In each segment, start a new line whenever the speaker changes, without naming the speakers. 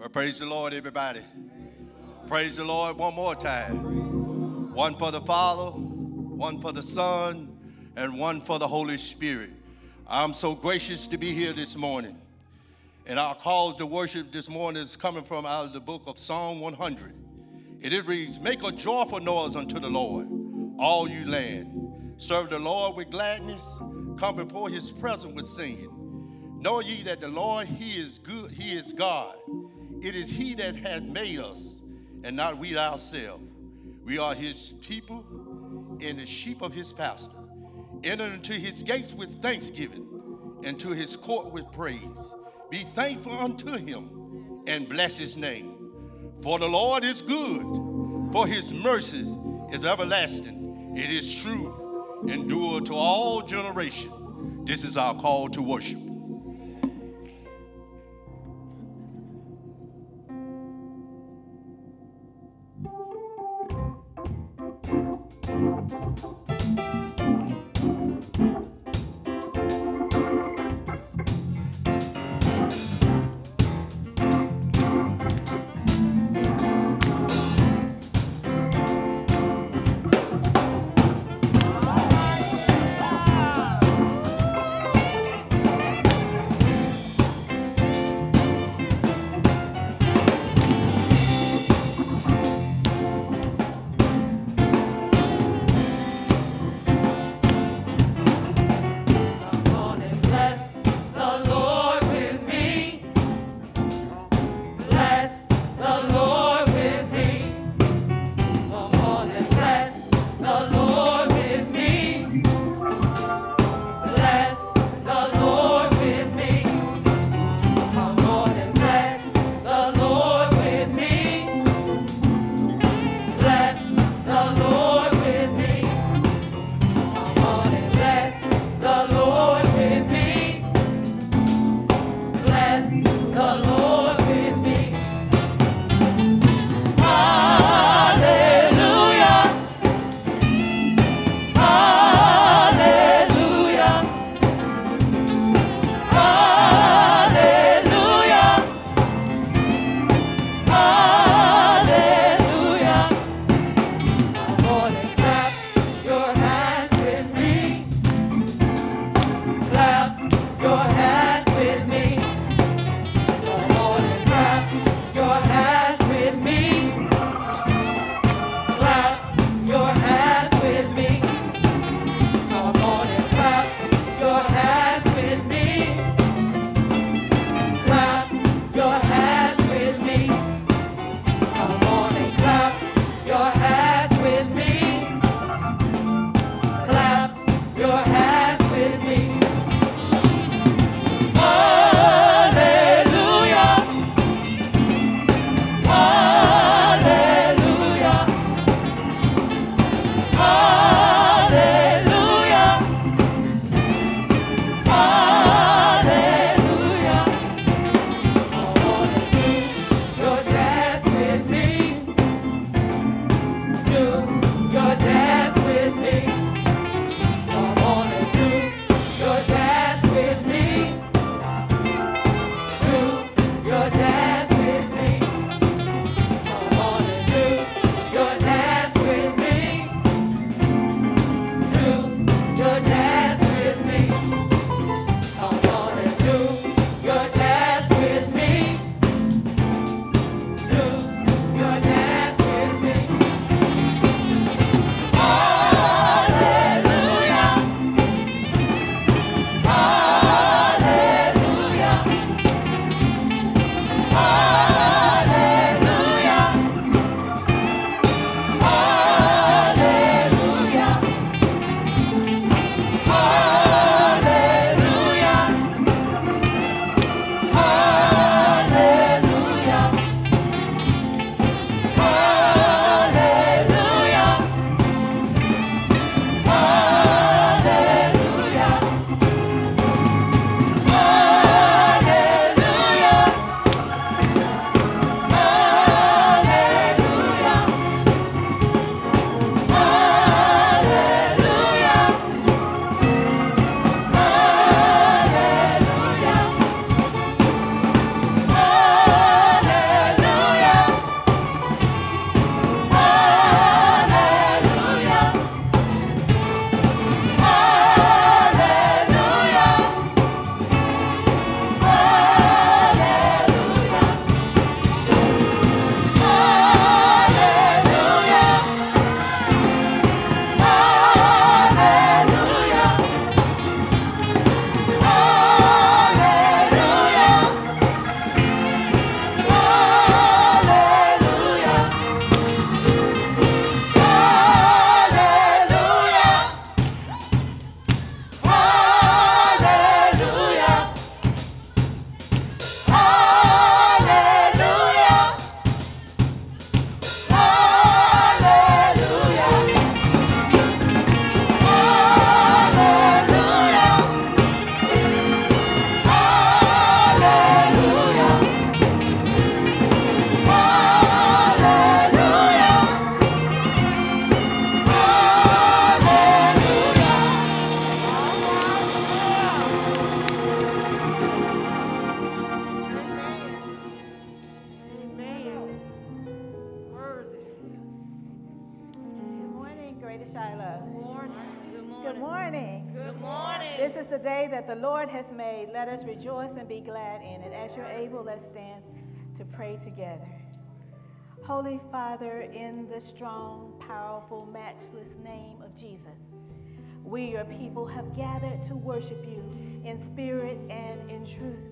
Well, praise the Lord, everybody. Praise the Lord one more time. One for the Father, one for the Son, and one for the Holy Spirit. I'm so gracious to be here this morning. And our calls to worship this morning is coming from out of the book of Psalm 100. It reads, "Make a joyful noise unto the Lord, all you land. Serve the Lord with gladness. Come before his presence with singing. Know ye that the Lord, he is good, he is God. It is he that hath made us, and not we ourselves. We are his people and the sheep of his pasture. Enter into his gates with thanksgiving, and to his court with praise. Be thankful unto him, and bless his name. For the Lord is good, for his mercy is everlasting. It is truth, endure to all generations." This is our call to worship.
Hallelujah.
Good morning.
Good morning.
Good morning.
This is the day that the Lord has made. Let us rejoice and be glad in it. As you're able, let's stand to pray together. Holy Father, in the strong, powerful, matchless name of Jesus, we, your people, have gathered to worship you in spirit and in truth.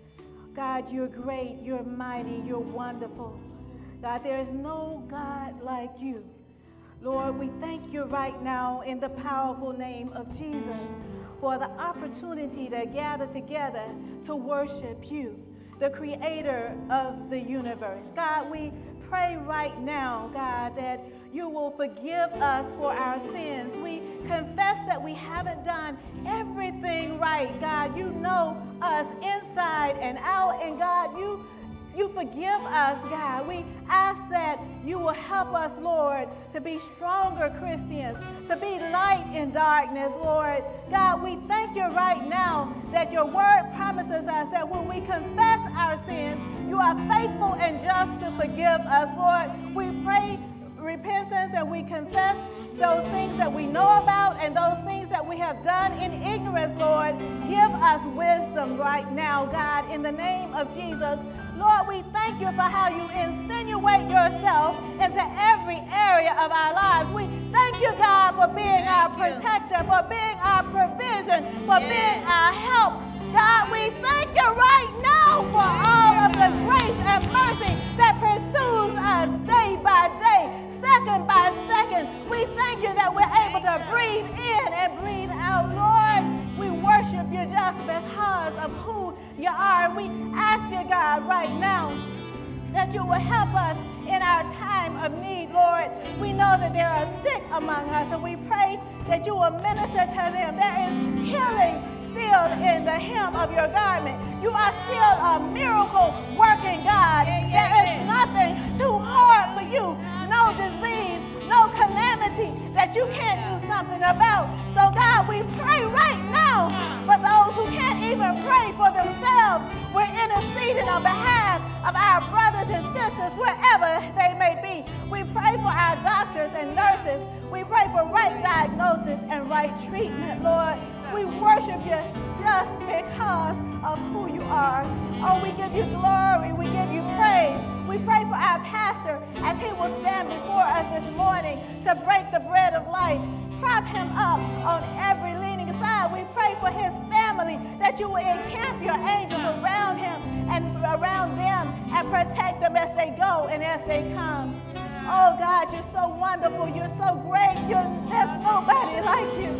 God, you're great, you're mighty, you're wonderful. God, there is no God like you. Lord, we thank you right now in the powerful name of Jesus for the opportunity to gather together to worship you, the creator of the universe. God, we pray right now, God, that you will forgive us for our sins. We confess that we haven't done everything right. God, you know us inside and out, and God, you forgive us, God. We ask that you will help us, Lord, to be stronger Christians, to be light in darkness, Lord. God, we thank you right now that your word promises us that when we confess our sins, you are faithful and just to forgive us, Lord. We pray repentance and we confess those things that we know about and those things that we have done in ignorance, Lord. Give us wisdom right now, God, in the name of Jesus. Lord, we thank you for how you insinuate yourself into every area of our lives. We thank you, God, for being our protector, for being our provision, for being our help. God, we thank you right now for all of the grace and mercy that pursues us day by day, second by second. We thank you that we're able to breathe in and breathe out, Lord. We worship you just because of who you are. And we ask you, God, right now that you will help us in our time of need, Lord. We know that there are sick among us, and we pray that you will minister to them. There is healing still in the hem of your garment. You are still a miracle working God. There is nothing too hard for you. No disease, no calamity that you can't do something about. So God, we pray right now for those who can't even pray for themselves. We're interceding on behalf of our brothers and sisters wherever they may be. We pray for our doctors and nurses. We pray for right diagnosis and right treatment, Lord. We worship you just because of who you are. Oh, we give you glory. We give you praise. We pray for our pastor as he will stand before us this morning to break the bread of life. Prop him up on every leaning side. We pray for his family that you will encamp your angels around him and around them and protect them as they go and as they come. Oh, God, you're so wonderful. You're so great. There's nobody like you.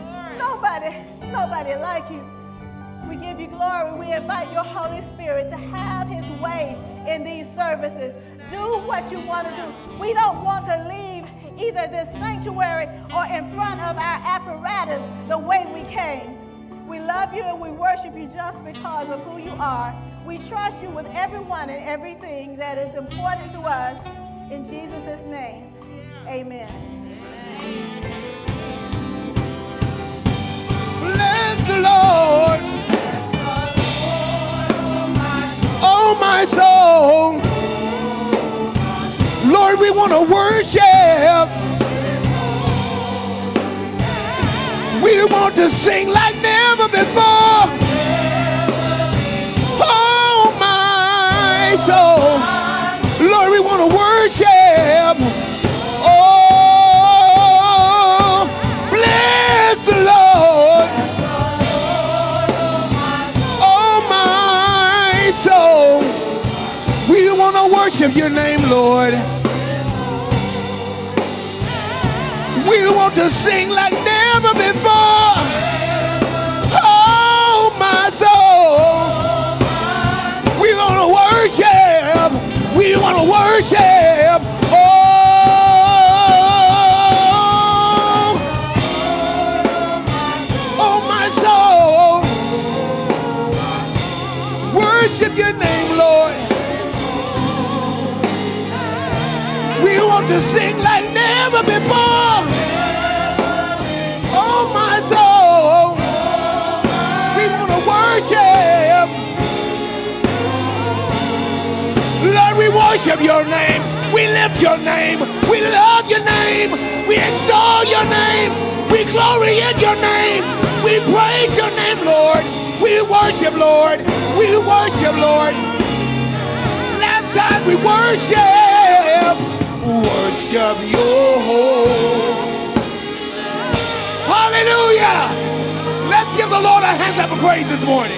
Nobody like you. We give you glory. We invite your Holy Spirit to have his way in these services. Do what you want to do. We don't want to leave either this sanctuary or in front of our apparatus the way we came. We love you and we worship you just because of who you are. We trust you with everyone and everything that is important to us. In Jesus' name, amen.
Bless the Lord, oh my soul. Lord, we want to worship. We want to sing like never before. Oh my soul. Lord, we want to worship. Oh, bless the Lord. Oh my soul. We want to worship your name, Lord. We want to sing like never before. Oh my soul. We want to worship. We want to worship. Oh my soul. Worship your name, Lord. We want to sing like never before. Oh my soul. We want to worship. Lord, we worship your name. We lift your name. We love
your name. We extol your name. We glory in your name. We praise your name, Lord. We worship, Lord. We worship, Lord. Last time we worship you. Hallelujah. Let's give the Lord a hand clap of praise this morning.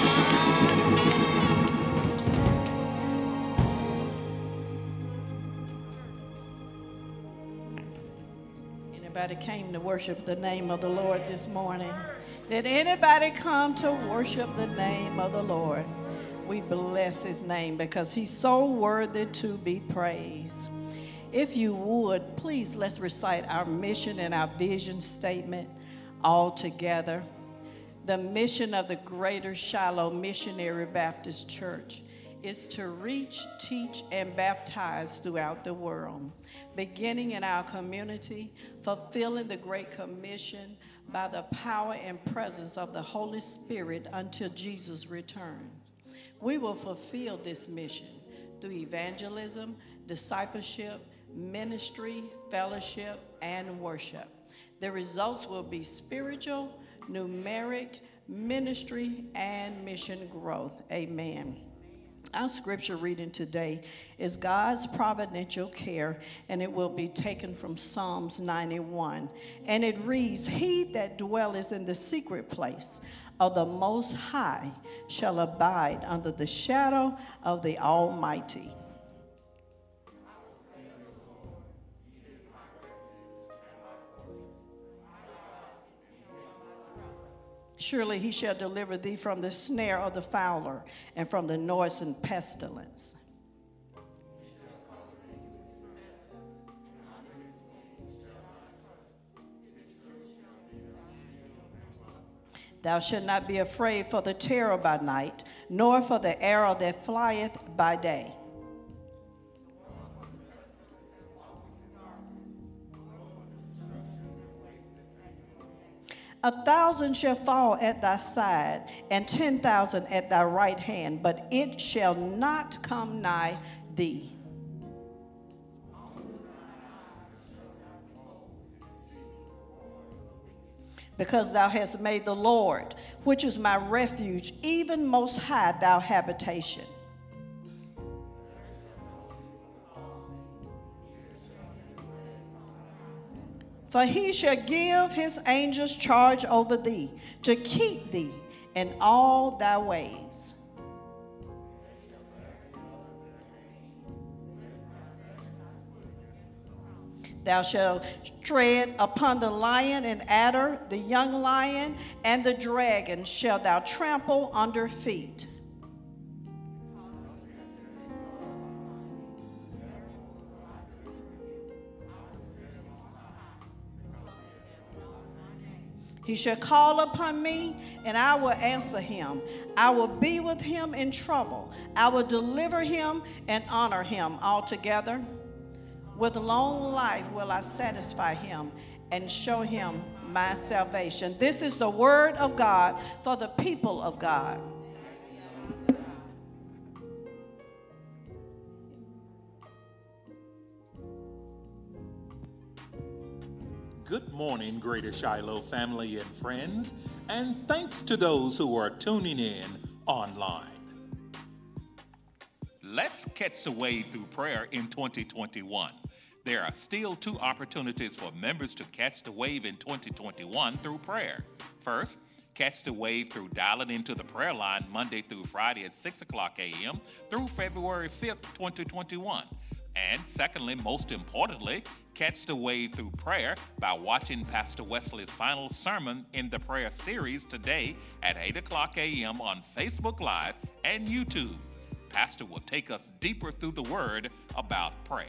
Anybody came to worship the name of the Lord this morning? Did anybody come to worship the name of the Lord? We bless his name because he's so worthy to be praised. If you would, please let's recite our mission and our vision statement all together. The mission of the Greater Shiloh Missionary Baptist Church is to reach, teach, and baptize throughout the world, beginning in our community, fulfilling the Great Commission by the power and presence of the Holy Spirit until Jesus returns. We will fulfill this mission through evangelism, discipleship, ministry, fellowship, and worship. The results will be spiritual, numeric, ministry, and mission growth. Amen. Our scripture reading today is God's providential care, and it will be taken from Psalms 91. And it reads, "He that dwelleth in the secret place of the Most High shall abide under the shadow of the Almighty." Surely he shall deliver thee from the snare of the fowler and from the noisome pestilence. Thou shalt not be afraid for the terror by night, nor for the arrow that flieth by day. A 1,000 shall fall at thy side, and 10,000 at thy right hand, but it shall not come nigh thee. Because thou hast made the Lord, which is my refuge, even most high thy habitation. For he shall give his angels charge over thee, to keep thee in all thy ways. Thou shalt tread upon the lion and adder, the young lion and the dragon shalt thou trample under feet. He shall call upon me, and I will answer him. I will be with him in trouble. I will deliver him and honor him altogether. With long life will I satisfy him and show him my salvation. This is the word of God for the people of God.
Good morning, Greater Shiloh family and friends, and thanks to those who are tuning in online. Let's catch the wave through prayer in 2021. There are still 2 opportunities for members to catch the wave in 2021 through prayer. First, catch the wave through dialing into the prayer line Monday through Friday at 6 o'clock a.m. through February 5th, 2021. And secondly, most importantly, catch the wave through prayer by watching Pastor Wesley's final sermon in the prayer series today at 8 o'clock a.m. on Facebook Live and YouTube. Pastor will take us deeper through the word about prayer.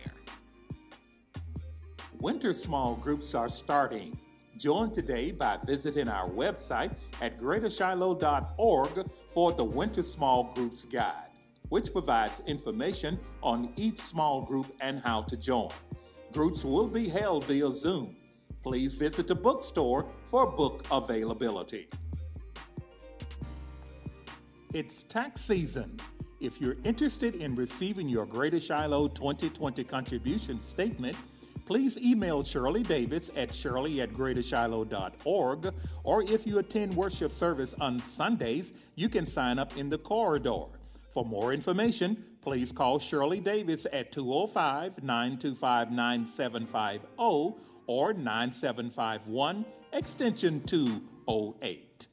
Winter small groups are starting. Join today by visiting our website at greatershiloh.org for the Winter Small Groups Guide, which provides information on each small group and how to join. Groups will be held via Zoom. Please visit the bookstore for book availability. It's tax season. If you're interested in receiving your Greater Shiloh 2020 contribution statement, please email Shirley Davis at shirley@greatershiloh.org, or if you attend worship service on Sundays, you can sign up in the corridor. For more information, please call Shirley Davis at 205-925-9750 or 9751 extension 208.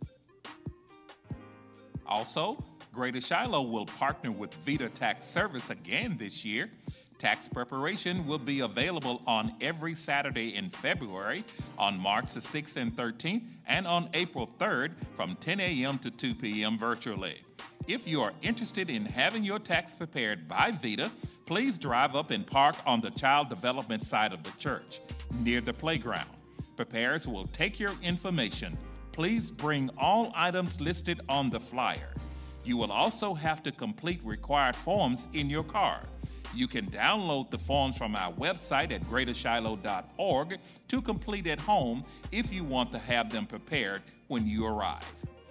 Also, Greater Shiloh will partner with Vita Tax Service again this year. Tax preparation will be available on every Saturday in February, on March the 6th and 13th, and on April 3rd from 10 a.m. to 2 p.m. virtually. If you are interested in having your tax prepared by Vita, please drive up and park on the child development side of the church, near the playground. Preparers will take your information. Please bring all items listed on the flyer. You will also have to complete required forms in your car. You can download the forms from our website at greatershiloh.org to complete at home if you want to have them prepared when you arrive.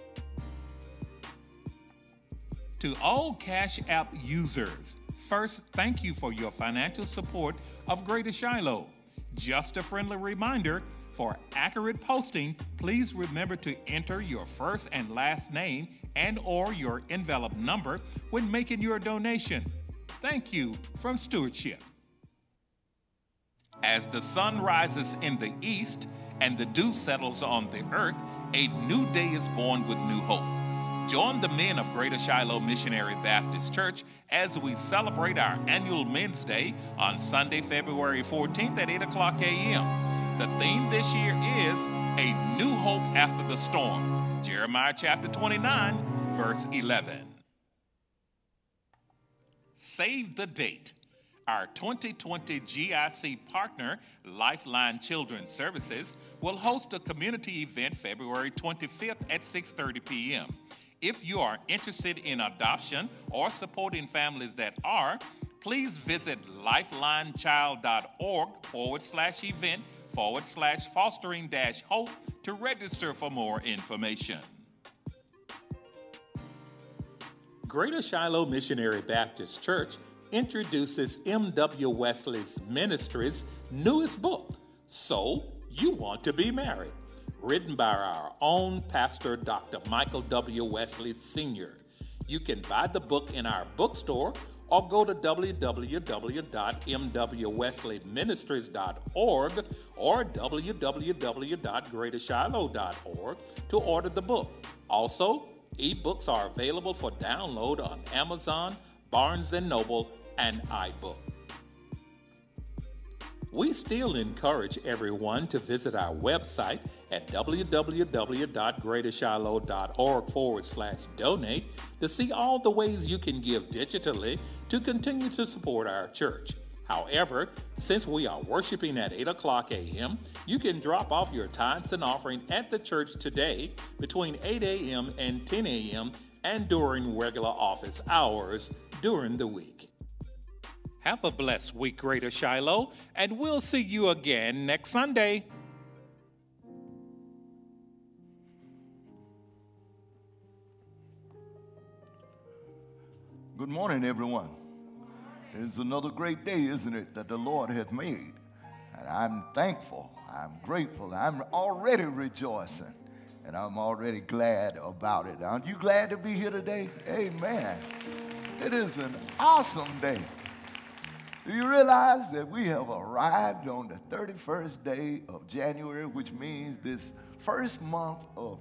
To all Cash App users, first, thank you for your financial support of Greater Shiloh. Just a friendly reminder, for accurate posting, please remember to enter your first and last name and/or your envelope number when making your donation. Thank you from Stewardship. As the sun rises in the east and the dew settles on the earth, a new day is born with new hope. Join the men of Greater Shiloh Missionary Baptist Church as we celebrate our annual Men's Day on Sunday, February 14th at 8 o'clock a.m. The theme this year is A New Hope After the Storm, Jeremiah chapter 29, verse 11. Save the date. Our 2020 GIC partner, Lifeline Children's Services, will host a community event February 25th at 6:30 p.m. If you are interested in adoption or supporting families that are, please visit lifelinechild.org/event/fostering-hope to register for more information. Greater Shiloh Missionary Baptist Church introduces M.W. Wesley's Ministry's newest book, So You Want to Be Married, written by our own pastor, Dr. Michael W. Wesley Sr. You can buy the book in our bookstore or go to www.mwwesleyministries.org or www.greatershiloh.org to order the book. Also, ebooks are available for download on Amazon, Barnes & Noble, and iBook. We still encourage everyone to visit our website at www.greatershiloh.org/donate to see all the ways you can give digitally to continue to support our church. However, since we are worshiping at 8 o'clock a.m., you can drop off your tithes and offering at the church today between 8 a.m. and 10 a.m. and during regular office hours during the week. Have a blessed week, Greater Shiloh, and we'll see you again next Sunday.
Good morning, everyone. It's another great day, isn't it, that the Lord has made. And I'm thankful, I'm grateful, I'm already rejoicing, and I'm already glad about it. Aren't you glad to be here today? Amen. It is an awesome day. Do you realize that we have arrived on the 31st day of January, which means this first month of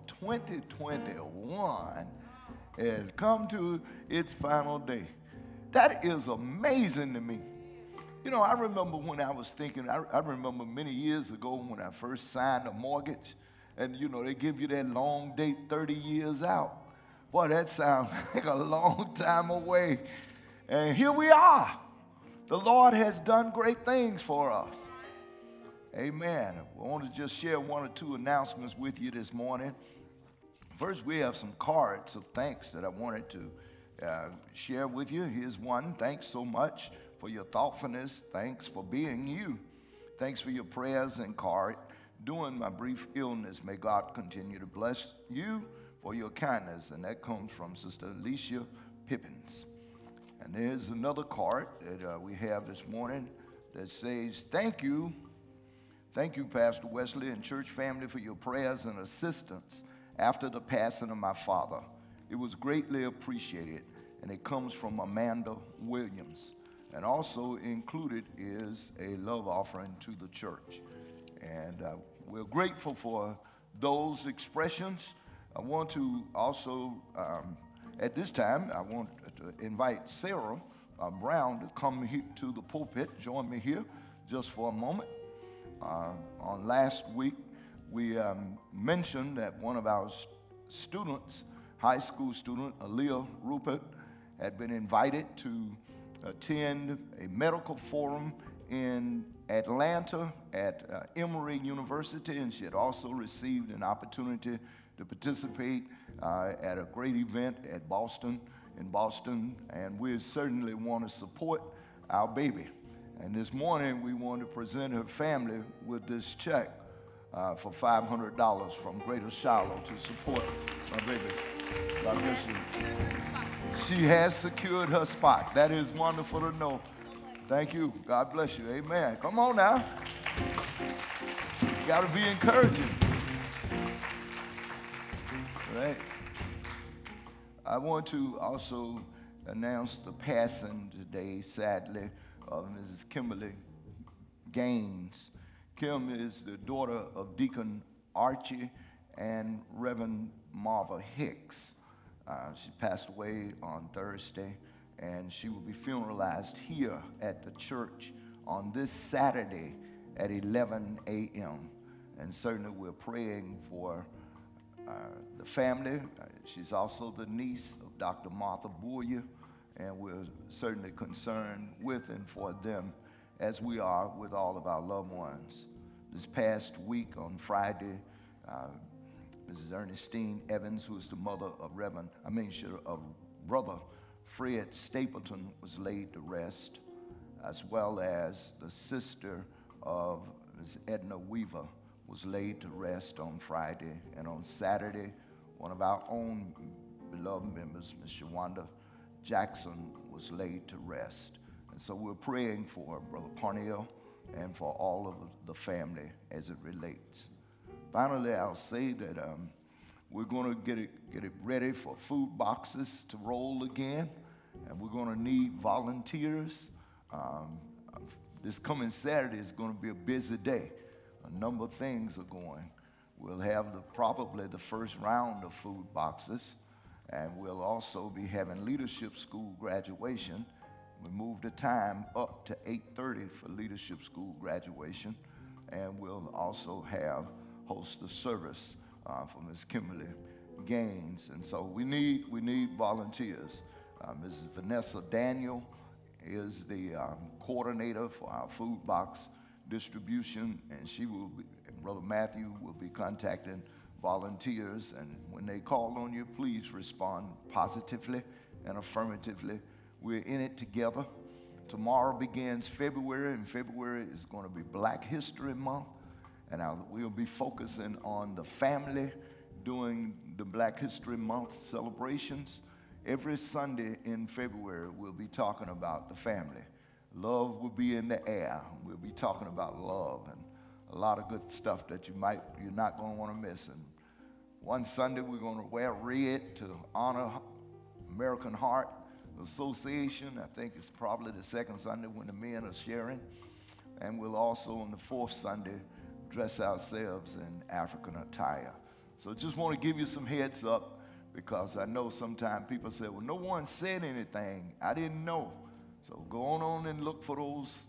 2021 has come to its final day? That is amazing to me. You know, I remember when I was thinking, I remember many years ago when I first signed a mortgage, and, you know, they give you that long date 30 years out. Boy, that sounds like a long time away. And here we are. The Lord has done great things for us. Amen. I want to just share one or two announcements with you this morning. First, we have some cards of thanks that I wanted to share with you. Here's one. Thanks so much for your thoughtfulness. Thanks for being you. Thanks for your prayers and card. During my brief illness, may God continue to bless you for your kindness. And that comes from Sister Alicia Pippins. And there's another card that we have this morning that says, thank you Thank you, Pastor Wesley and church family, for your prayers and assistance after the passing of my father. It was greatly appreciated, and it comes from Amanda Williams. And also included is a love offering to the church. And we're grateful for those expressions. I want to also, at this time, I want to invite Sarah Brown to come to the pulpit, join me here just for a moment. On last week, we mentioned that one of our students, high school student, Aaliyah Rupert, had been invited to attend a medical forum in Atlanta at Emory University, and she had also received an opportunity to participate at a great event in Boston, and we certainly want to support our baby. And this morning, we want to present her family with this check for $500 from Greater Shiloh to support my baby. God bless you. She has secured her spot. That is wonderful to know. Thank you. God bless you. Amen. Come on now. Got to be encouraging. All right. I want to also announce the passing today, sadly, of Mrs. Kimberly Gaines. Kim is the daughter of Deacon Archie and Reverend Marva Hicks. She passed away on Thursday, and she will be funeralized here at the church on this Saturday at 11 a.m. And certainly we're praying for the family. She's also the niece of Dr. Martha Boyer, and we're certainly concerned with and for them as we are with all of our loved ones. This past week on Friday, Mrs. Ernestine Evans, who is the mother of Brother Fred Stapleton, was laid to rest, as well as the sister of Ms. Edna Weaver was laid to rest on Friday. And on Saturday, one of our own beloved members, Ms. Shawanda Jackson, was laid to rest. And so we're praying for Brother Parnell and for all of the family as it relates. Finally, I'll say that we're going to get it ready for food boxes to roll again, and we're going to need volunteers. This coming Saturday is going to be a busy day. A number of things are going. We'll have probably the first round of food boxes, and we'll also be having leadership school graduation. We moved the time up to 8:30 for leadership school graduation, and we'll also host the service for Ms. Kimberly Gaines. And so we need volunteers. Mrs. Vanessa Daniel is the coordinator for our food box distribution, and and Brother Matthew will be contacting volunteers. And when they call on you, please respond positively and affirmatively. We're in it together. Tomorrow begins February, and February is going to be Black History Month. And we'll be focusing on the family during the Black History Month celebrations. Every Sunday in February, we'll be talking about the family. Love will be in the air. We'll be talking about love and a lot of good stuff that you're not going to want to miss. And one Sunday, we're going to wear red to honor American Heart Association. I think it's probably the second Sunday when the men are sharing. And we'll also, on the fourth Sunday, dress ourselves in African attire. So just want to give you some heads up, because I know sometimes people say, well, no one said anything. I didn't know. So go on and look for those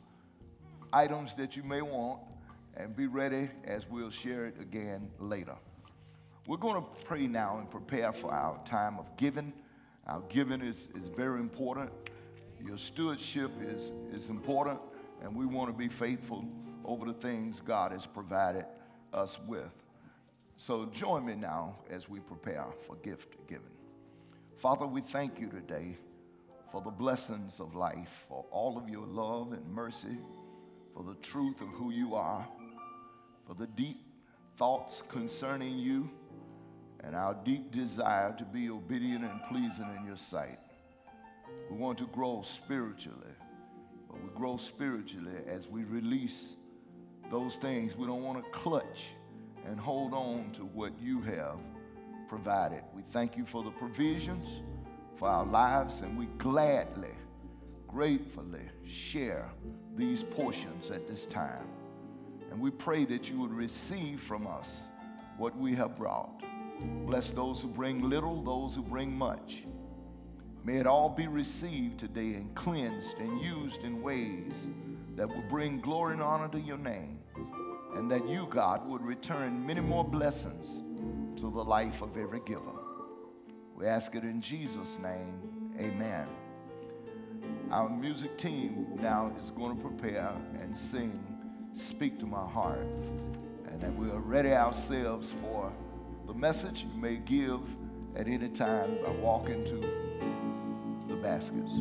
items that you may want and be ready as we'll share it again later. We're going to pray now and prepare for our time of giving. Our giving is very important. Your stewardship is important, and we want to be faithful over the things God has provided us with. So join me now as we prepare for gift giving. Father, we thank you today for the blessings of life, for all of your love and mercy, for the truth of who you are, for the deep thoughts concerning you, and our deep desire to be obedient and pleasing in your sight. We want to grow spiritually, but we grow spiritually as we release those things. We don't want to clutch and hold on to what you have provided. We thank you for the provisions for our lives, and we gladly, gratefully share these portions at this time. And we pray that you would receive from us what we have brought. Bless those who bring little, those who bring much. May it all be received today and cleansed and used in ways that will bring glory and honor to your name, and that you, God, would return many more blessings to the life of every giver. We ask it in Jesus' name, amen. Our music team now is going to prepare and sing Speak to My Heart. And that we are ready ourselves for the message. You may give at any time by walking to the baskets.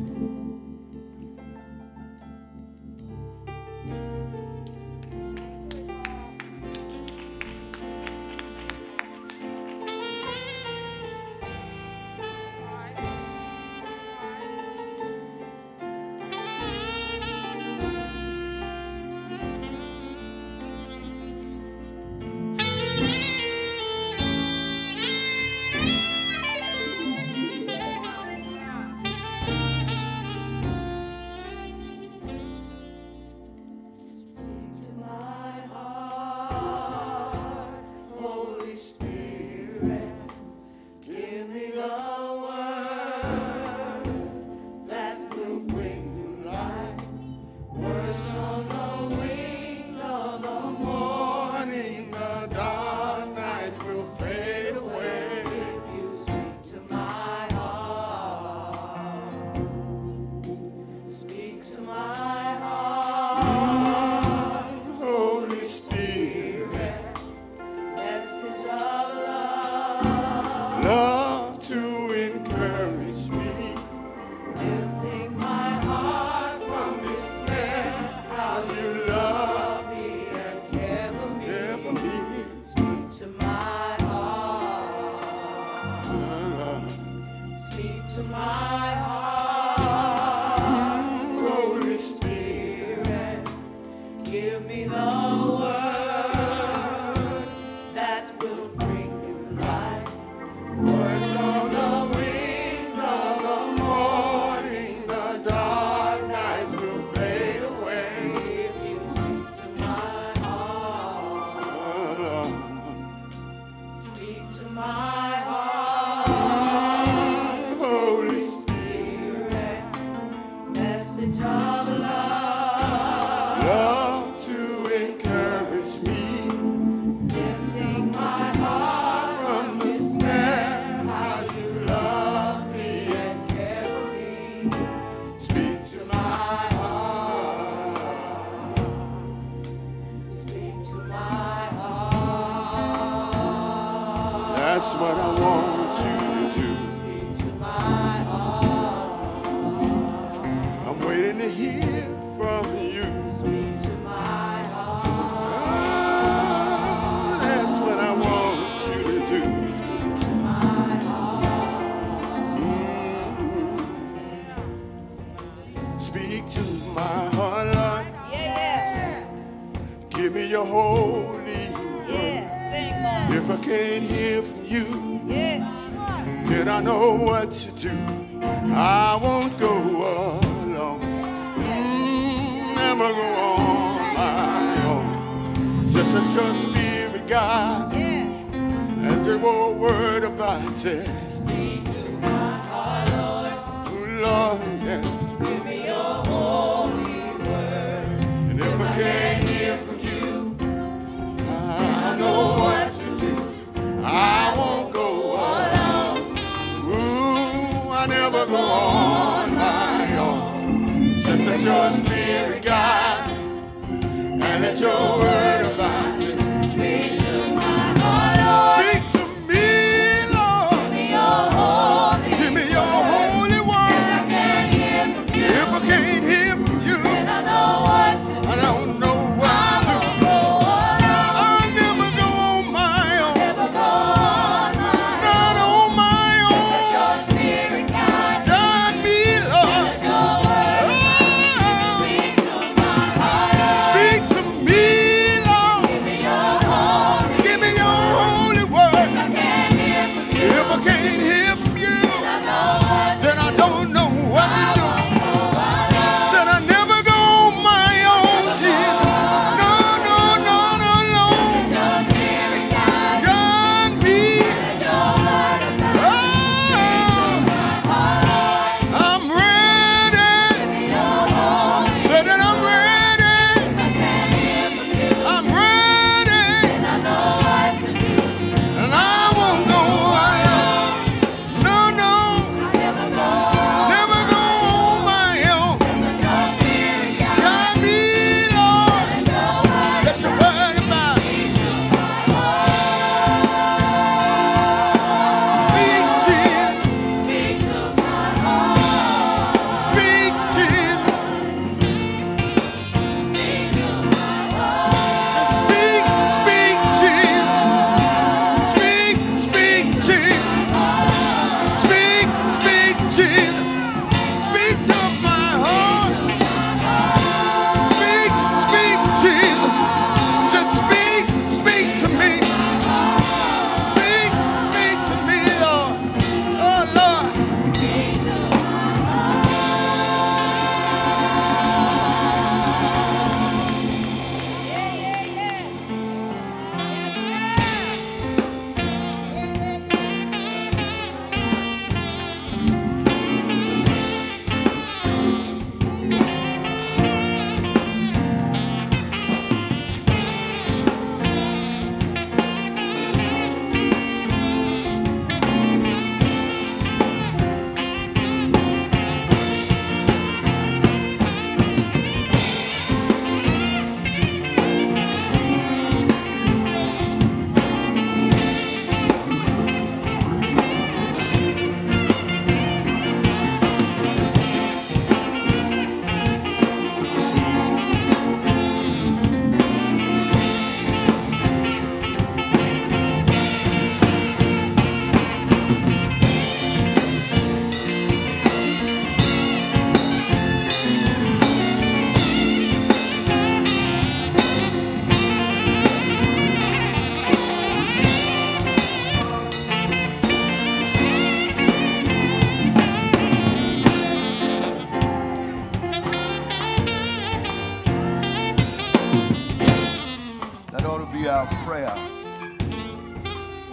That's what I want you to do. I'm waiting to hear from you. Oh, that's what I want you to do. Speak to my heart, Lord. Give me your holy word. If I can't hear from you, then I know what to do. I won't go alone. Never go on my own. Just let your spirit guide. And the whole word about it. Speak to my heart, Lord. Oh, Lord, yeah. Give me your holy word. And if I can't hear from you, I know what to do. I won't go alone. Ooh, I never go on my own. Just let your spirit guide and let your word abide. Speak to my heart, Lord. Speak to me, Lord. Give me your holy word. Give me your holy word. If I can't hear from you, if I can't hear from you, then I know what to do. I don't know what to do. I never go on my own. Never go on my own. Not on my own. Just let your spirit guide me, Lord. Let your word speak to my heart. Speak to me,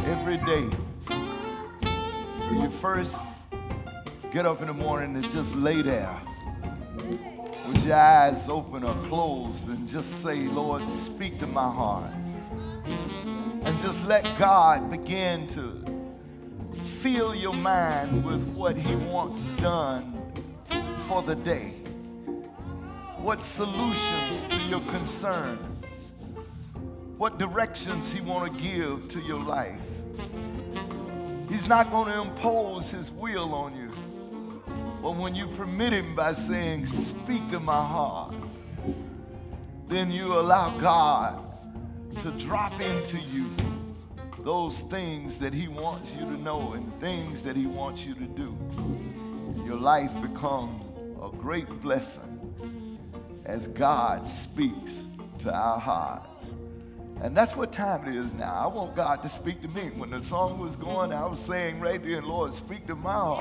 Every day, when you first get up in the morning and just lay there with your eyes open or closed and just say, Lord, speak to my heart. And just let God begin to fill your mind with what he wants done for the day. What solutions to your concerns. What directions he want to give to your life. He's not going to impose his will on you. But when you permit him by saying, speak to my heart, then you allow God to drop into you those things that he wants you to know and things that he wants you to do. Your life becomes a great blessing as God speaks to our hearts. And that's what time it is now. I want God to speak to me. When the song was going, I was saying right there, Lord, speak to my heart.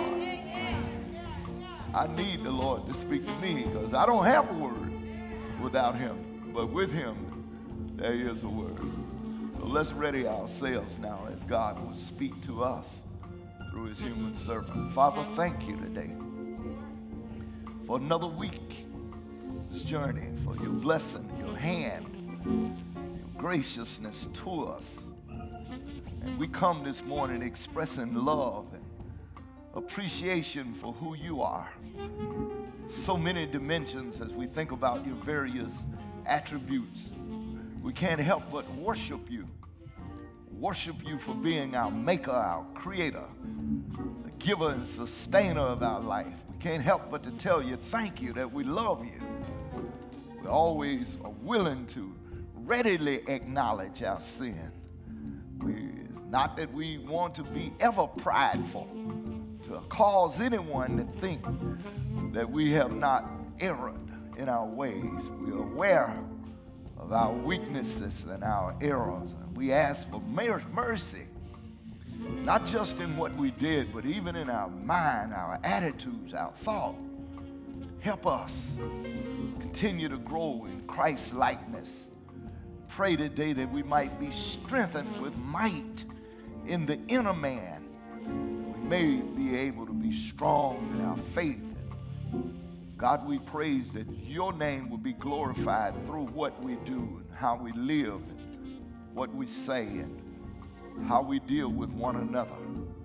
I need the Lord to speak to me because I don't have a word without him. But with him, there is a word. So let's ready ourselves now as God will speak to us through his human servant. Father, thank you today for another week, this journey, for your blessing, your hand, graciousness to us. And we come this morning expressing love and appreciation for who you are. So many dimensions as we think about your various attributes. We can't help but worship you. Worship you for being our maker, our creator, the giver and sustainer of our life. We can't help but to tell you thank you that we love you. We always are willing to readily acknowledge our sin. Not that we want to be ever prideful, to cause anyone to think that we have not erred in our ways. We are aware of our weaknesses and our errors. And we ask for mercy, not just in what we did, but even in our mind, our attitudes, our thought. Help us continue to grow in Christ's likeness. Pray today that we might be strengthened with might in the inner man. We may be able to be strong in our faith. God, we praise that your name will be glorified through what we do and how we live and what we say and how we deal with one another.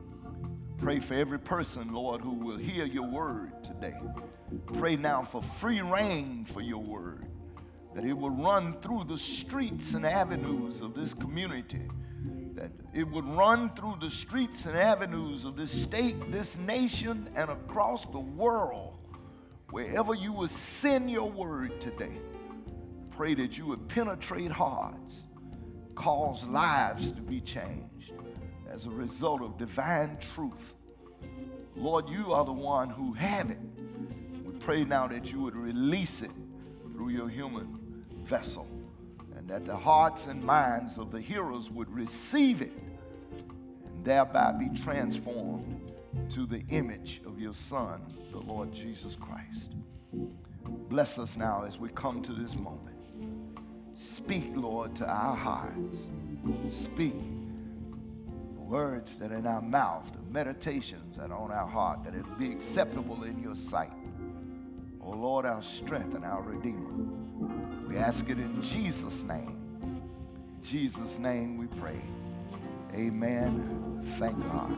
Pray for every person, Lord, who will hear your word today. Pray now for free reign for your word, that it will run through the streets and avenues of this community, that it would run through the streets and avenues of this state, this nation, and across the world. Wherever you will send your word today, pray that you would penetrate hearts, cause lives to be changed as a result of divine truth. Lord, you are the one who have it. We pray now that you would release it through your human vessel, and that the hearts and minds of the hearers would receive it and thereby be transformed to the image of your Son, the Lord Jesus Christ. Bless us now as we come to this moment. Speak, Lord, to our hearts. Speak the words that are in our mouth, the meditations that are on our heart, that it be acceptable in your sight. Oh, Lord, our strength and our Redeemer. We ask it in Jesus' name. In Jesus' name we pray. Amen. Thank God.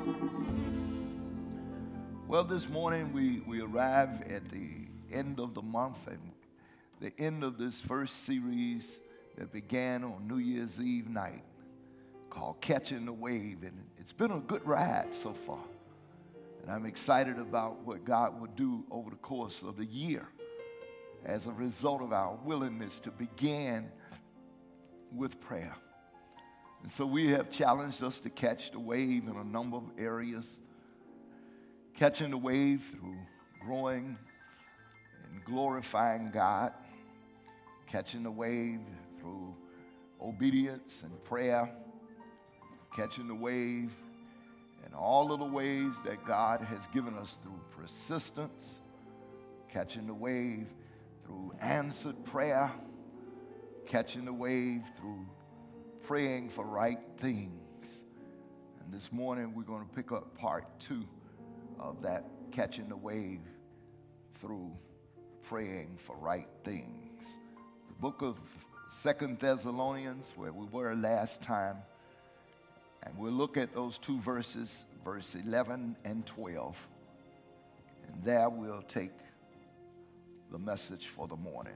Well, this morning we arrive at the end of the month and the end of this first series that began on New Year's Eve night called Catching the Wave. And it's been a good ride so far. And I'm excited about what God will do over the course of the year as a result of our willingness to begin with prayer. And so we have challenged us to catch the wave in a number of areas. Catching the wave through growing and glorifying God. Catching the wave through obedience and prayer. Catching the wave in all of the ways that God has given us through persistence. Catching the wave through answered prayer. Catching the wave through praying for right things. And this morning we're going to pick up part 2 of that, catching the wave through praying for right things. The book of 2 Thessalonians, where we were last time, and we'll look at those 2 verses, verse 11 and 12. And there we'll take the message for the morning.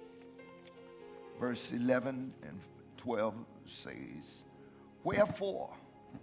Verse 11 and 12 says, "Wherefore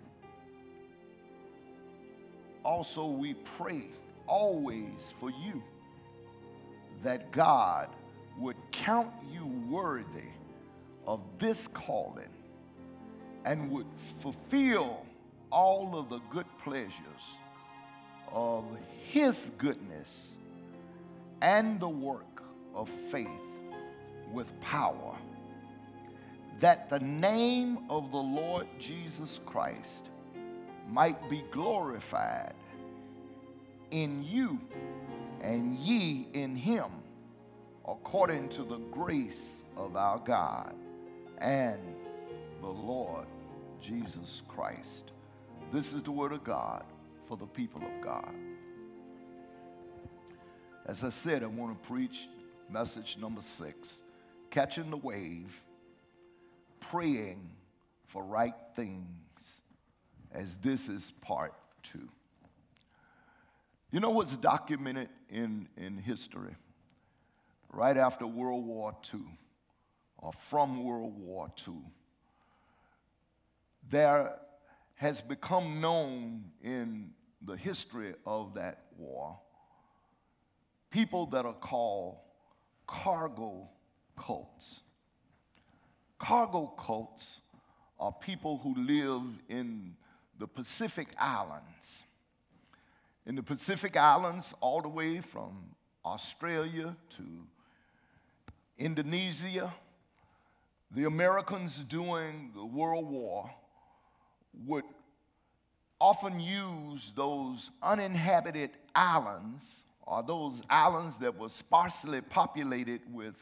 also we pray always for you, that God would count you worthy of this calling, and would fulfill all of the good pleasures of his goodness and the work of faith with power, that the name of the Lord Jesus Christ might be glorified in you and ye in him, according to the grace of our God and the Lord Jesus Christ." This is the word of God for the people of God. As I said, I want to preach message number 6, catching the wave, praying for right things, as this is part 2. You know what's documented in history? Right after World War II, or from World War II, there has become known in the history of that war people that are called cargo cults. Cargo cults are people who live in the Pacific Islands. In the Pacific Islands, all the way from Australia to Indonesia, the Americans during the World War would often use those uninhabited islands, or those islands that were sparsely populated with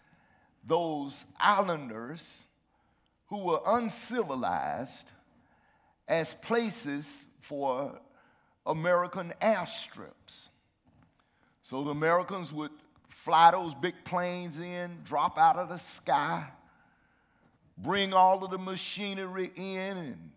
those islanders who were uncivilized, as places for American airstrips. So the Americans would fly those big planes in, drop out of the sky, bring all of the machinery in, and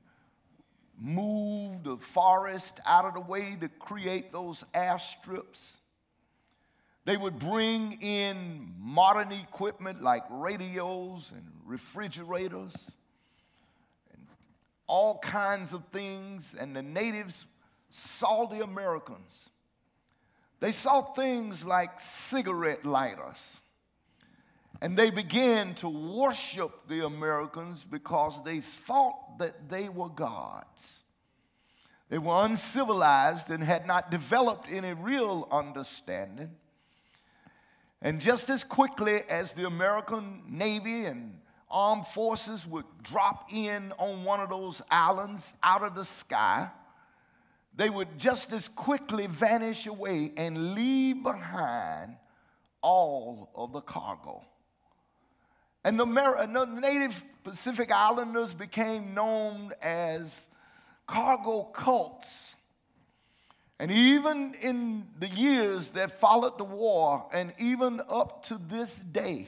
move the forest out of the way to create those airstrips. They would bring in modern equipment like radios and refrigerators and all kinds of things, and the natives saw the Americans. They saw things like cigarette lighters, and they began to worship the Americans because they thought that they were gods. They were uncivilized and had not developed any real understanding. And just as quickly as the American Navy and armed forces would drop in on one of those islands out of the sky, they would just as quickly vanish away and leave behind all of the cargo. And the native Pacific Islanders became known as cargo cults. And even in the years that followed the war, and even up to this day,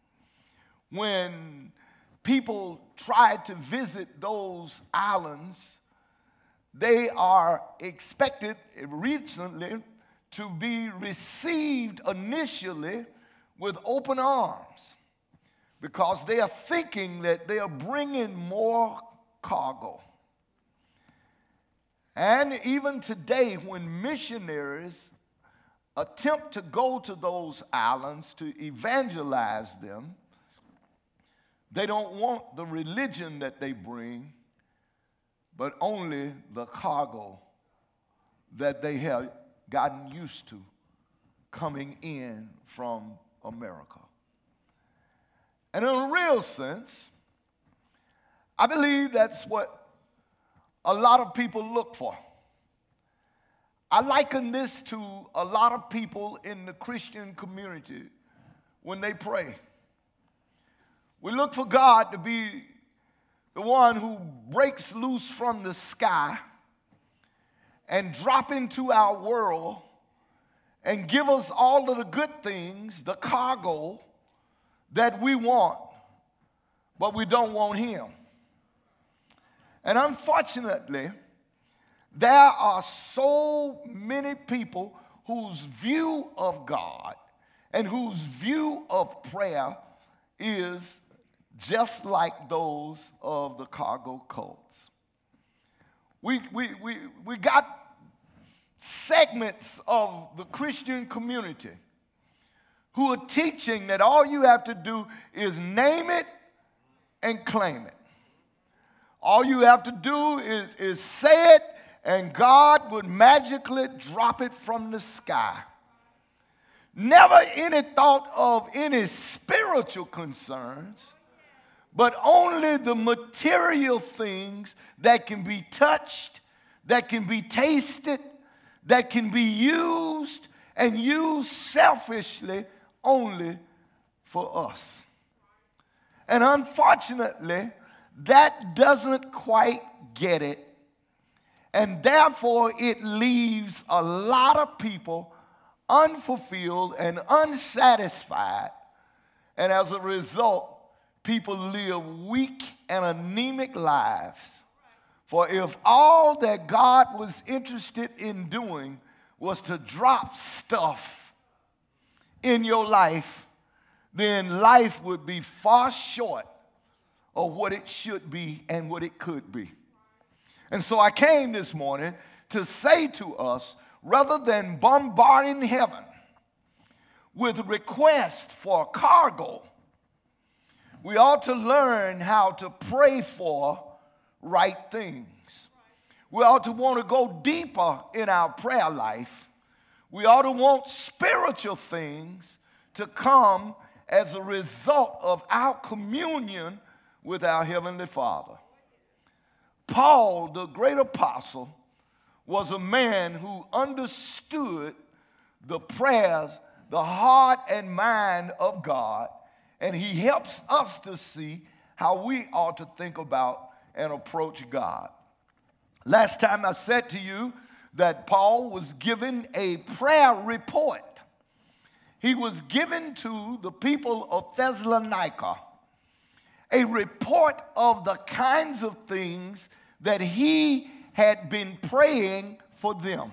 when people tried to visit those islands, they are expected recently to be received initially with open arms, because they are thinking that they are bringing more cargo. And even today, when missionaries attempt to go to those islands to evangelize them, they don't want the religion that they bring, but only the cargo that they have gotten used to coming in from America. And in a real sense, I believe that's what a lot of people look for. I liken this to a lot of people in the Christian community when they pray. We look for God to be the one who breaks loose from the sky and drop into our world and give us all of the good things, the cargo that we want, but we don't want him. And unfortunately, there are so many people whose view of God and whose view of prayer is just like those of the cargo cults. We got segments of the Christian community who are teaching that all you have to do is name it and claim it. All you have to do is say it, and God would magically drop it from the sky. Never any thought of any spiritual concerns, but only the material things that can be touched, that can be tasted, that can be used, and used selfishly only for us. And unfortunately, that doesn't quite get it. And therefore, it leaves a lot of people unfulfilled and unsatisfied. And as a result, people live weak and anemic lives. For if all that God was interested in doing was to drop stuff in your life, then life would be far short of what it should be and what it could be. And so I came this morning to say to us, rather than bombarding heaven with requests for cargo, we ought to learn how to pray for right things. We ought to want to go deeper in our prayer life. We ought to want spiritual things to come as a result of our communion with our Heavenly Father. Paul, the great apostle, was a man who understood the prayers, the heart and mind of God, and he helps us to see how we ought to think about and approach God. Last time I said to you that Paul was given a prayer report. He was given to the people of Thessalonica a report of the kinds of things that he had been praying for them.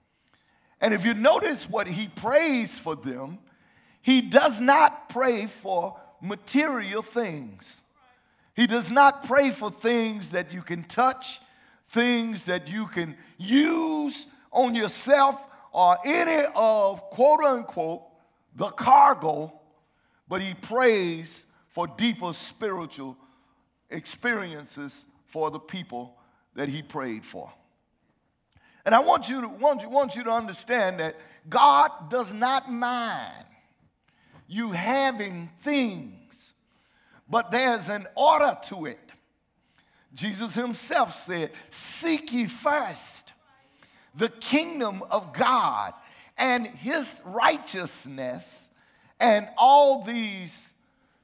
And if you notice what he prays for them, he does not pray for material things. He does not pray for things that you can touch, things that you can use on yourself, or any of, quote unquote, the cargo, but he prays for deeper spiritual experiences for the people that he prayed for. And I want you to understand that God does not mind you having things, but there's an order to it. Jesus himself said, "Seek ye first the kingdom of God and his righteousness, and all these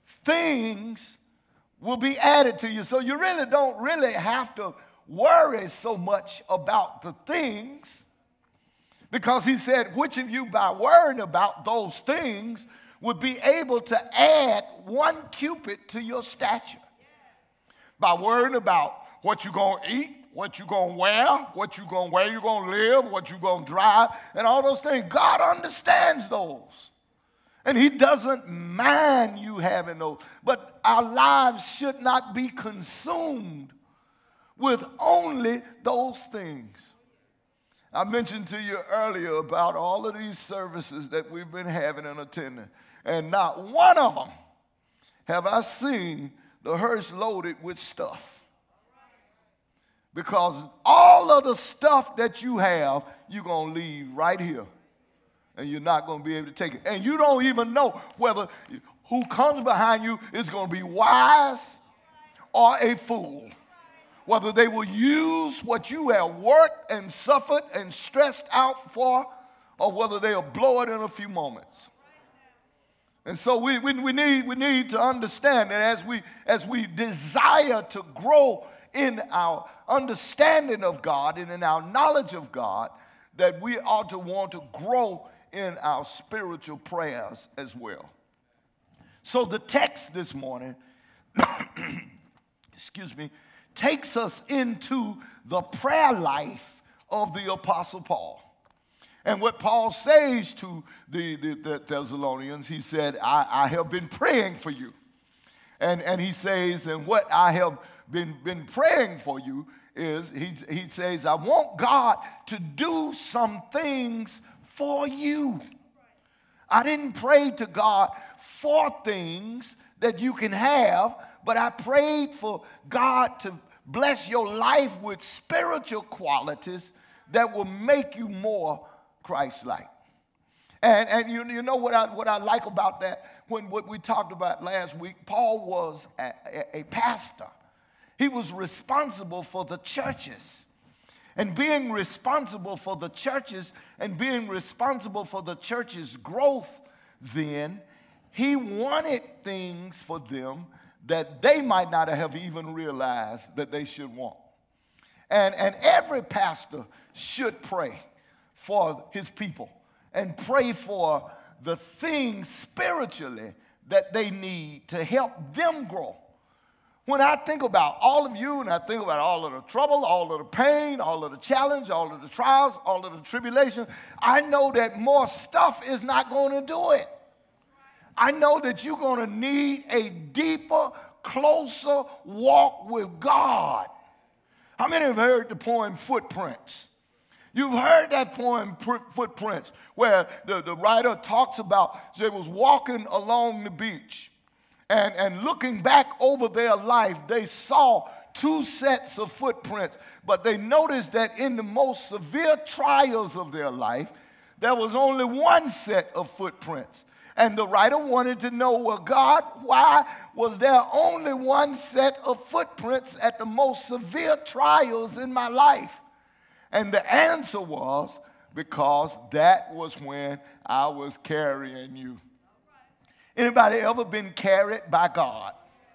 things will be added to you." So you really don't have to worry so much about the things, because he said, which of you by worrying about those things would be able to add 1 cubit to your stature? By worrying about what you're going to eat, what you're going to wear, where you're going to live, what you're going to drive, and all those things. God understands those. And he doesn't mind you having those. But our lives should not be consumed with only those things. I mentioned to you earlier about all of these services that we've been having and attending, and not one of them have I seen the hearse loaded with stuff. Because all of the stuff that you have, you're going to leave right here, and you're not going to be able to take it. And you don't even know whether who comes behind you is going to be wise or a fool. Whether they will use what you have worked and suffered and stressed out for, or whether they'll blow it in a few moments. And so we need to understand that as we desire to grow in our understanding of God and in our knowledge of God, that we ought to want to grow in our spiritual prayers as well. So the text this morning, excuse me, takes us into the prayer life of the Apostle Paul. And what Paul says to the Thessalonians, he said, I have been praying for you. And he says, and what I have been praying for you is, he says, I want God to do some things for you. I didn't pray to God for things that you can have, but I prayed for God to bless your life with spiritual qualities that will make you more Christ-like. And you know what I like about that? What we talked about last week, Paul was a pastor. He was responsible for the churches. And being responsible for the churches and being responsible for the church's growth, then he wanted things for them that they might not have even realized that they should want. And every pastor should pray for his people and pray for the things spiritually that they need to help them grow. When I think about all of you and I think about all of the trouble, all of the pain, all of the challenge, all of the trials, all of the tribulation, I know that more stuff is not going to do it. I know that you're going to need a deeper, closer walk with God. How many have heard the poem Footprints? You've heard that poem, Footprints, where the writer talks about they was walking along the beach. And looking back over their life, they saw two sets of footprints. But they noticed that in the most severe trials of their life, there was only one set of footprints. And the writer wanted to know, well, God, why was there only one set of footprints at the most severe trials in my life? And the answer was, because that was when I was carrying you. Anybody ever been carried by God?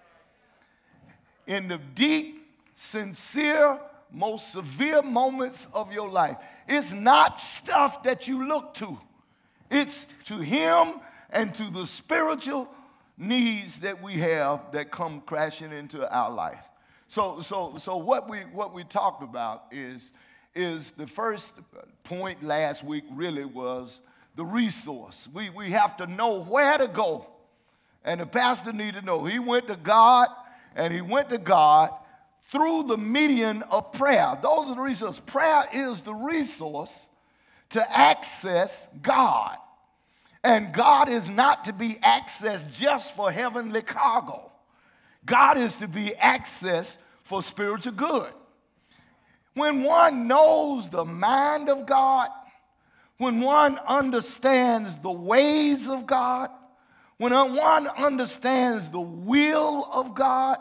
In the deep, sincere, most severe moments of your life. It's not stuff that you look to. It's to Him and to the spiritual needs that we have that come crashing into our life. So what we talked about is the first point last week really was the resource. We have to know where to go. And the pastor needed to know. He went to God, and he went to God through the median of prayer. Those are the resources. Prayer is the resource to access God. And God is not to be accessed just for heavenly cargo. God is to be accessed for spiritual good. When one knows the mind of God, when one understands the ways of God, when one understands the will of God,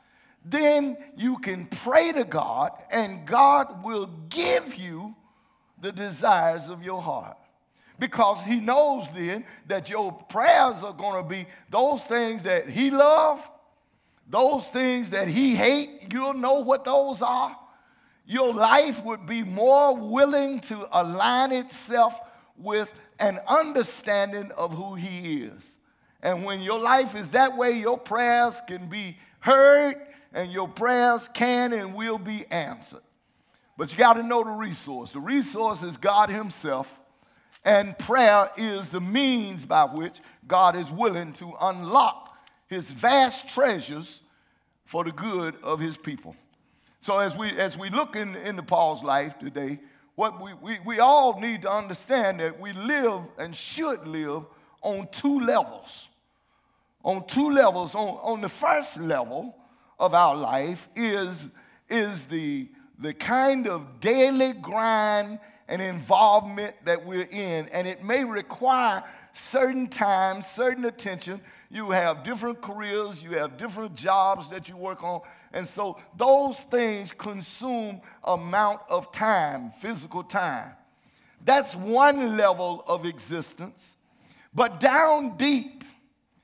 then you can pray to God and God will give you the desires of your heart. Because He knows then that your prayers are going to be those things that He loves, those things that He hates. You'll know what those are. Your life would be more willing to align itself with an understanding of who He is. And when your life is that way, your prayers can be heard and your prayers can and will be answered. But you got to know the resource. The resource is God Himself, and prayer is the means by which God is willing to unlock His vast treasures for the good of His people. So as we look into Paul's life today, what we all need to understand that we live and should live on two levels. On two levels. On the first level of our life is the kind of daily grind and involvement that we're in. And it may require certain time, certain attention. You have different careers, you have different jobs that you work on. And so those things consume amount of time, physical time. That's one level of existence. But down deep,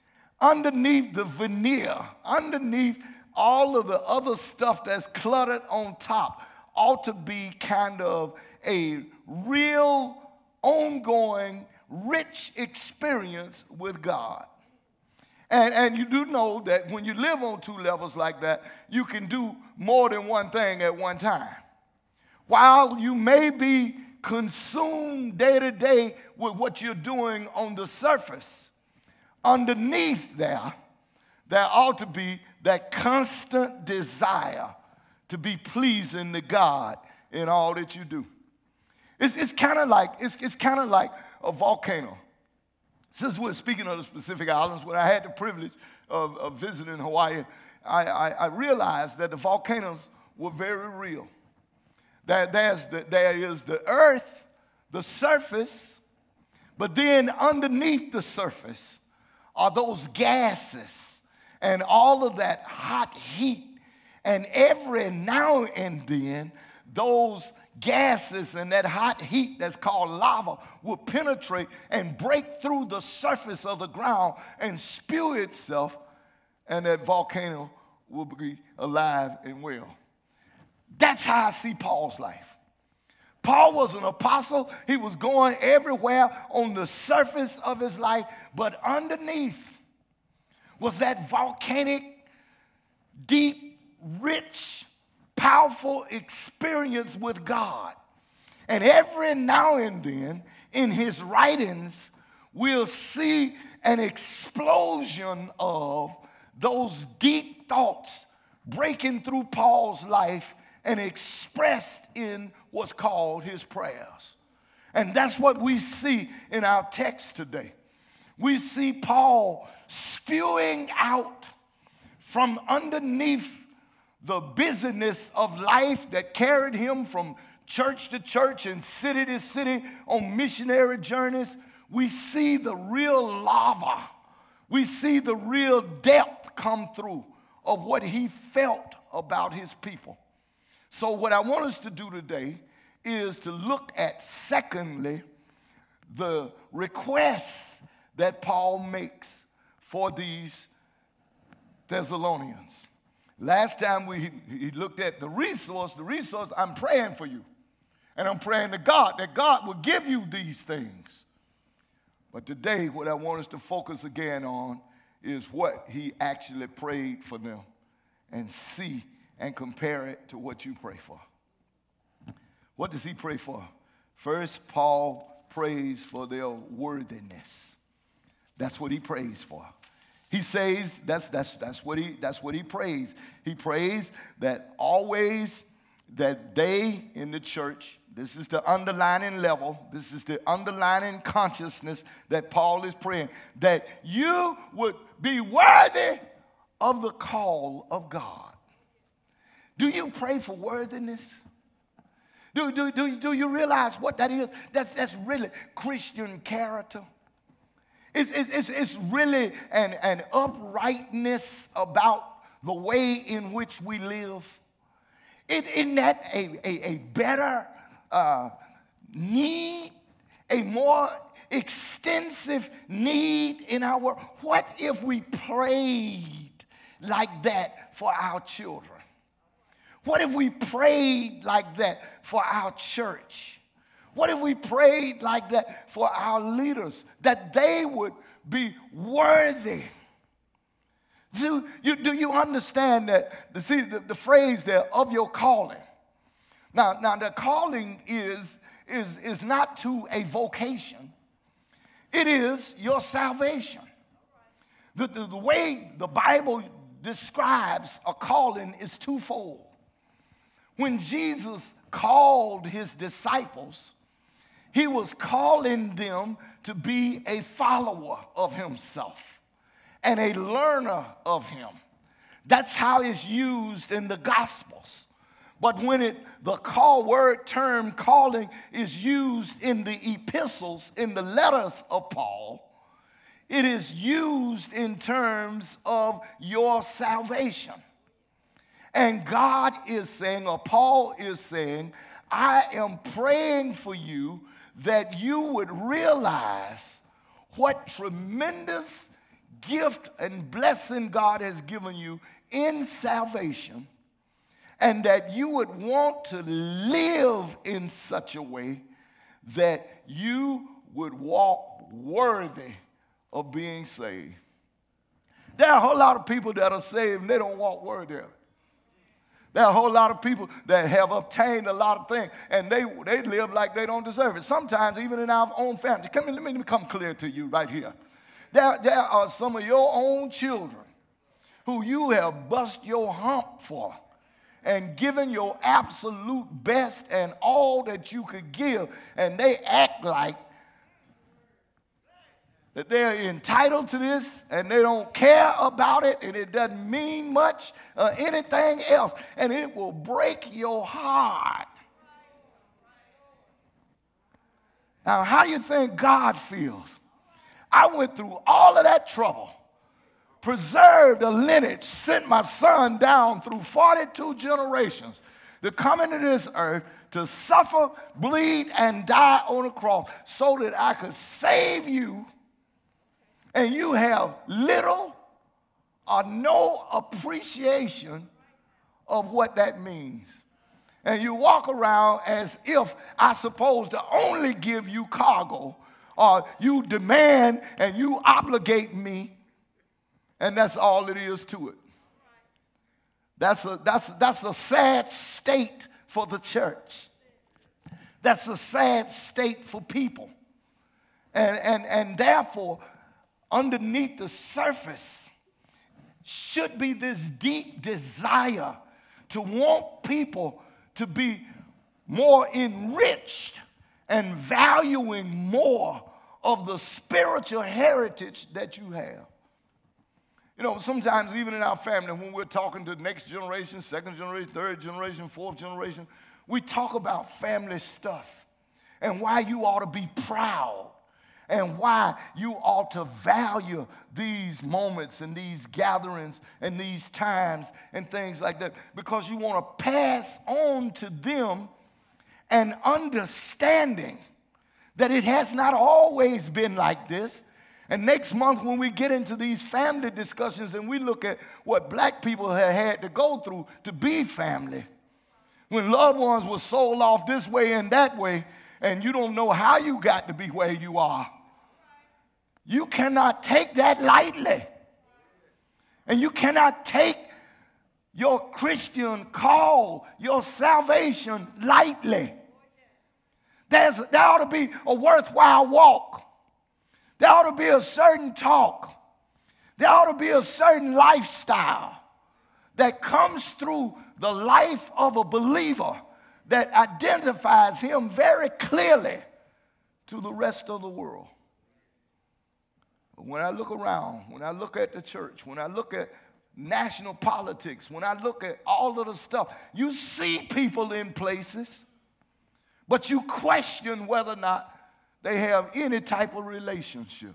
underneath the veneer, underneath all of the other stuff that's cluttered on top, ought to be kind of a real, ongoing, rich experience with God. And you do know that when you live on two levels like that, you can do more than one thing at one time. While you may be consumed day to day with what you're doing on the surface, underneath there ought to be that constant desire to be pleasing to God in all that you do. It's kind of like a volcano. Since we're speaking of the Pacific Islands, when I had the privilege of visiting Hawaii, I realized that the volcanoes were very real. There is the earth, the surface, but then underneath the surface are those gases and all of that hot heat. And every now and then, those gases and that hot heat that's called lava will penetrate and break through the surface of the ground and spew itself, and that volcano will be alive and well. That's how I see Paul's life. Paul was an apostle. He was going everywhere on the surface of his life, but underneath was that volcanic, deep, rich, powerful experience with God. And every now and then in his writings, we'll see an explosion of those deep thoughts breaking through Paul's life and expressed in what's called his prayers. And that's what we see in our text today. We see Paul spewing out from underneath the busyness of life that carried him from church to church and city to city on missionary journeys. We see the real lava. We see the real depth come through of what he felt about his people. So what I want us to do today is to look at, secondly, the requests that Paul makes for these Thessalonians. Last time he looked at the resource, I'm praying for you. And I'm praying to God that God will give you these things. But today, what I want us to focus again on is what he actually prayed for them, and see and compare it to what you pray for. What does he pray for? First, Paul prays for their worthiness. That's what he prays for. He says that's what he prays. He prays that always that they in the church, this is the underlining level, this is the underlining consciousness that Paul is praying, that you would be worthy of the call of God. Do you pray for worthiness? Do you realize what that is? That's really Christian character. It's really an uprightness about the way in which we live. Isn't that a better need, a more extensive need in our world? What if we prayed like that for our children? What if we prayed like that for our church? What if we prayed like that for our leaders, that they would be worthy? Do you understand that? The phrase there, of your calling. Now the calling is not to a vocation. It is your salvation. The way the Bible describes a calling is twofold. When Jesus called his disciples, he was calling them to be a follower of himself and a learner of him. That's how it's used in the Gospels. But when the word term calling is used in the epistles, in the letters of Paul, it is used in terms of your salvation. And God is saying, or Paul is saying, I am praying for you that you would realize what tremendous gift and blessing God has given you in salvation, and that you would want to live in such a way that you would walk worthy of being saved. There are a whole lot of people that are saved and they don't walk worthy of it. There are a whole lot of people that have obtained a lot of things and they live like they don't deserve it. Sometimes even in our own family. Let me become clear to you right here. There are some of your own children who you have bust your hump for and given your absolute best and all that you could give, and they act like that they're entitled to this and they don't care about it and it doesn't mean much or anything else, and it will break your heart. Now, how do you think God feels? I went through all of that trouble, preserved a lineage, sent my son down through 42 generations to come into this earth to suffer, bleed, and die on a cross so that I could save you, and you have little or no appreciation of what that means. And you walk around as if I'm supposed to only give you cargo, or you demand and you obligate me, and that's all it is to it. That's a sad state for the church. That's a sad state for people. And therefore, underneath the surface should be this deep desire to want people to be more enriched and valuing more of the spiritual heritage that you have. You know, sometimes even in our family, when we're talking to the next generation, second generation, third generation, fourth generation, we talk about family stuff and why you ought to be proud and why you ought to value these moments and these gatherings and these times and things like that, because you want to pass on to them an understanding that it has not always been like this. And next month when we get into these family discussions and we look at what black people have had to go through to be family, when loved ones were sold off this way and that way, and you don't know how you got to be where you are, you cannot take that lightly. And you cannot take your Christian call, your salvation lightly. There ought to be a worthwhile walk. There ought to be a certain talk. There ought to be a certain lifestyle that comes through the life of a believer that identifies him very clearly to the rest of the world. When I look around, when I look at the church, when I look at national politics, when I look at all of the stuff, you see people in places, but you question whether or not they have any type of relationship.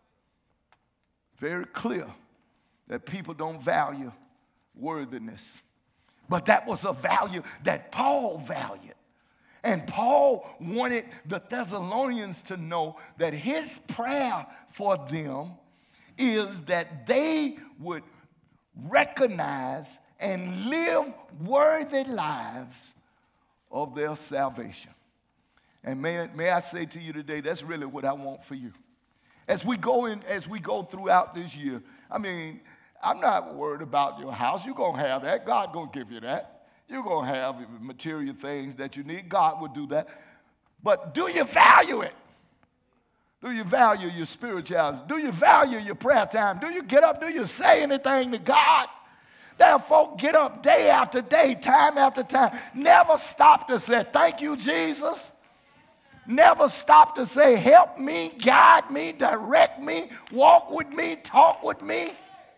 Very clear that people don't value worthiness. But that was a value that Paul valued. And Paul wanted the Thessalonians to know that his prayer for them is that they would recognize and live worthy lives of their salvation. And may I say to you today, that's really what I want for you. As we go throughout this year, I mean, I'm not worried about your house. You're going to have that. God going to give you that. You're going to have material things that you need. God will do that. But do you value it? Do you value your spirituality? Do you value your prayer time? Do you get up? Do you say anything to God? There are folk get up day after day, time after time. Never stop to say, thank you, Jesus. Never stop to say, help me, guide me, direct me, walk with me, talk with me,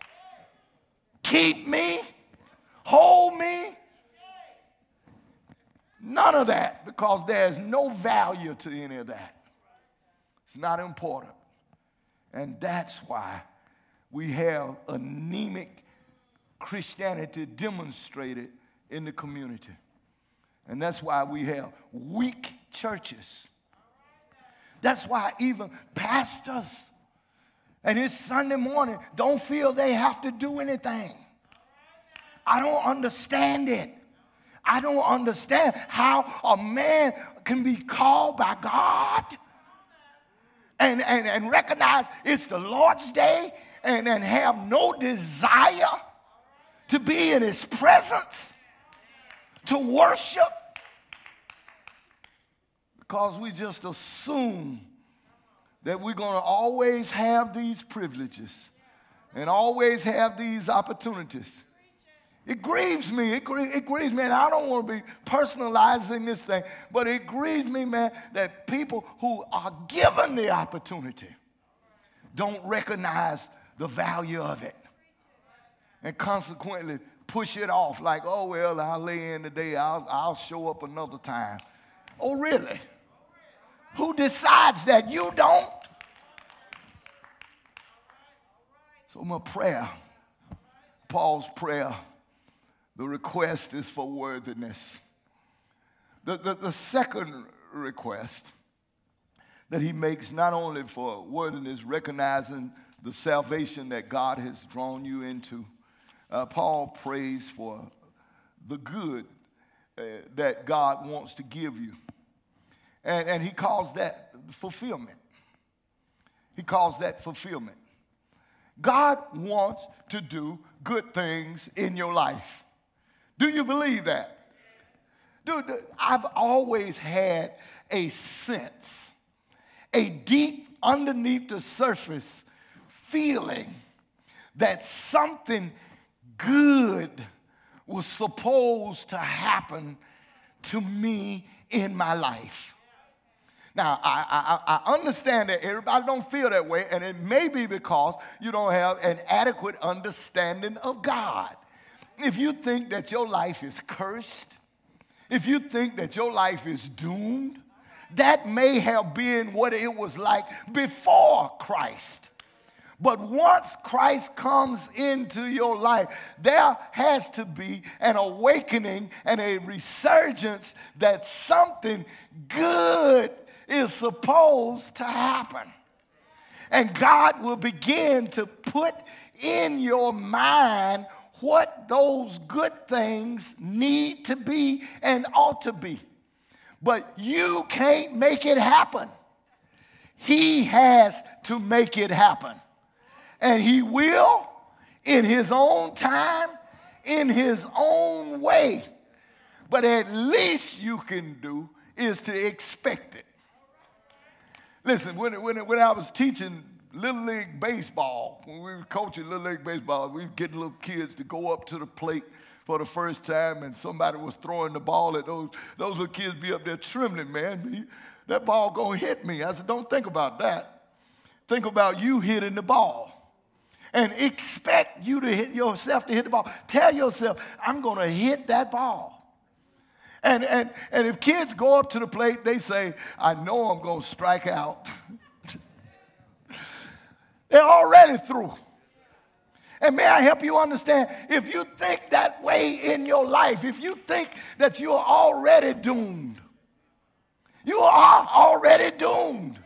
keep me, hold me. None of that, because there's no value to any of that. It's not important. And that's why we have anemic Christianity demonstrated in the community. And that's why we have weak churches. That's why even pastors And it's Sunday morning, don't feel they have to do anything. I don't understand it. I don't understand how a man can be called by God and recognize it's the Lord's day and have no desire to be in his presence, to worship, because we just assume that we're going to always have these privileges and always have these opportunities. It grieves me. It grieves me. And I don't want to be personalizing this thing, but it grieves me, man, that people who are given the opportunity don't recognize the value of it and consequently push it off like, oh, well, I'll lay in today. I'll show up another time. Oh, really? Who decides that? You don't? So my prayer, Paul's prayer, the request is for worthiness. The second request that he makes, not only for worthiness, recognizing the salvation that God has drawn you into, Paul prays for the good that God wants to give you. And he calls that fulfillment. He calls that fulfillment. God wants to do good things in your life. Do you believe that? Dude, I've always had a sense, a deep underneath the surface feeling that something good was supposed to happen to me in my life. Now, I understand that everybody don't feel that way, and it may be because you don't have an adequate understanding of God. If you think that your life is cursed, if you think that your life is doomed, that may have been what it was like before Christ. But once Christ comes into your life, there has to be an awakening and a resurgence that something good is supposed to happen. And God will begin to put in your mind what those good things need to be and ought to be. But you can't make it happen. He has to make it happen. And he will, in his own time, in his own way. But at least you can do is to expect it. Listen, when I was teaching Little League Baseball, when we were coaching Little League Baseball, we were getting little kids to go up to the plate for the first time, and somebody was throwing the ball at those little kids be up there trembling, man. That ball gonna hit me. I said, don't think about that. Think about you hitting the ball. And expect you to hit yourself to hit the ball. Tell yourself, I'm gonna hit that ball. And if kids go up to the plate, they say, I know I'm going to strike out. They're already through. And may I help you understand, if you think that way in your life, if you think that you are already doomed, you are already doomed.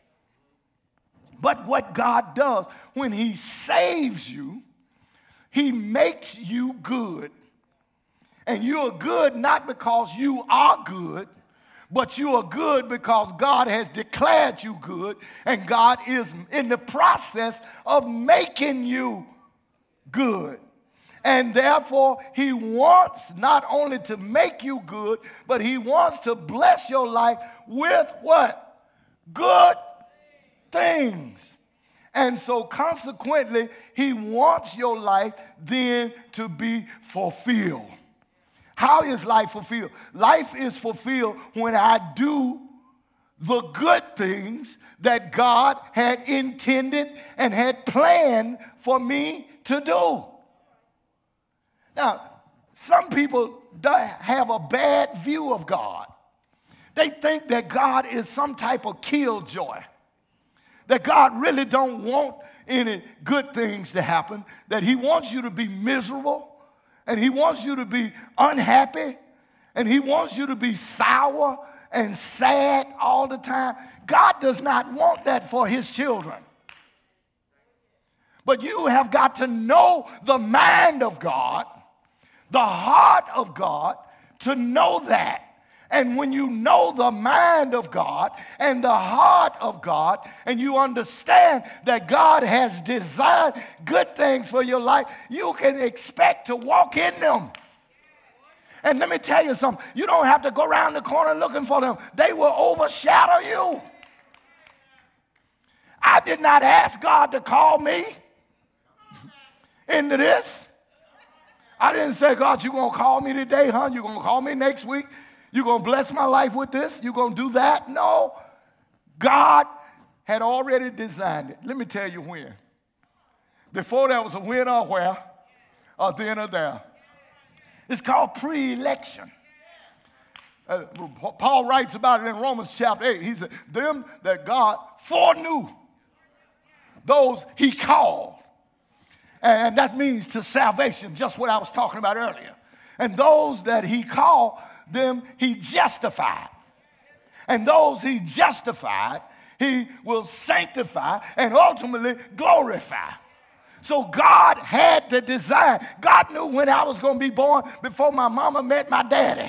But what God does, when he saves you, he makes you good. And you are good not because you are good, but you are good because God has declared you good, and God is in the process of making you good. And therefore, he wants not only to make you good, but he wants to bless your life with what? Good things. And so consequently, he wants your life then to be fulfilled. How is life fulfilled? Life is fulfilled when I do the good things that God had intended and had planned for me to do. Now, some people have a bad view of God. They think that God is some type of killjoy, that God really don't want any good things to happen, that he wants you to be miserable, and he wants you to be unhappy, and he wants you to be sour and sad all the time. God does not want that for his children. But you have got to know the mind of God, the heart of God, to know that. And when you know the mind of God and the heart of God, and you understand that God has designed good things for your life, you can expect to walk in them. And let me tell you something. You don't have to go around the corner looking for them. They will overshadow you. I did not ask God to call me into this. I didn't say, God, you're going to call me today, huh? You're going to call me next week? You're going to bless my life with this? You're going to do that? No. God had already designed it. Let me tell you when. Before there was a when or where, or then or there. It's called pre-election. Paul writes about it in Romans chapter 8. He said, them that God foreknew, those he called. And that means to salvation, just what I was talking about earlier. And those that he called, them he justified. And those he justified, he will sanctify and ultimately glorify. So God had the design. God knew when I was going to be born before my mama met my daddy.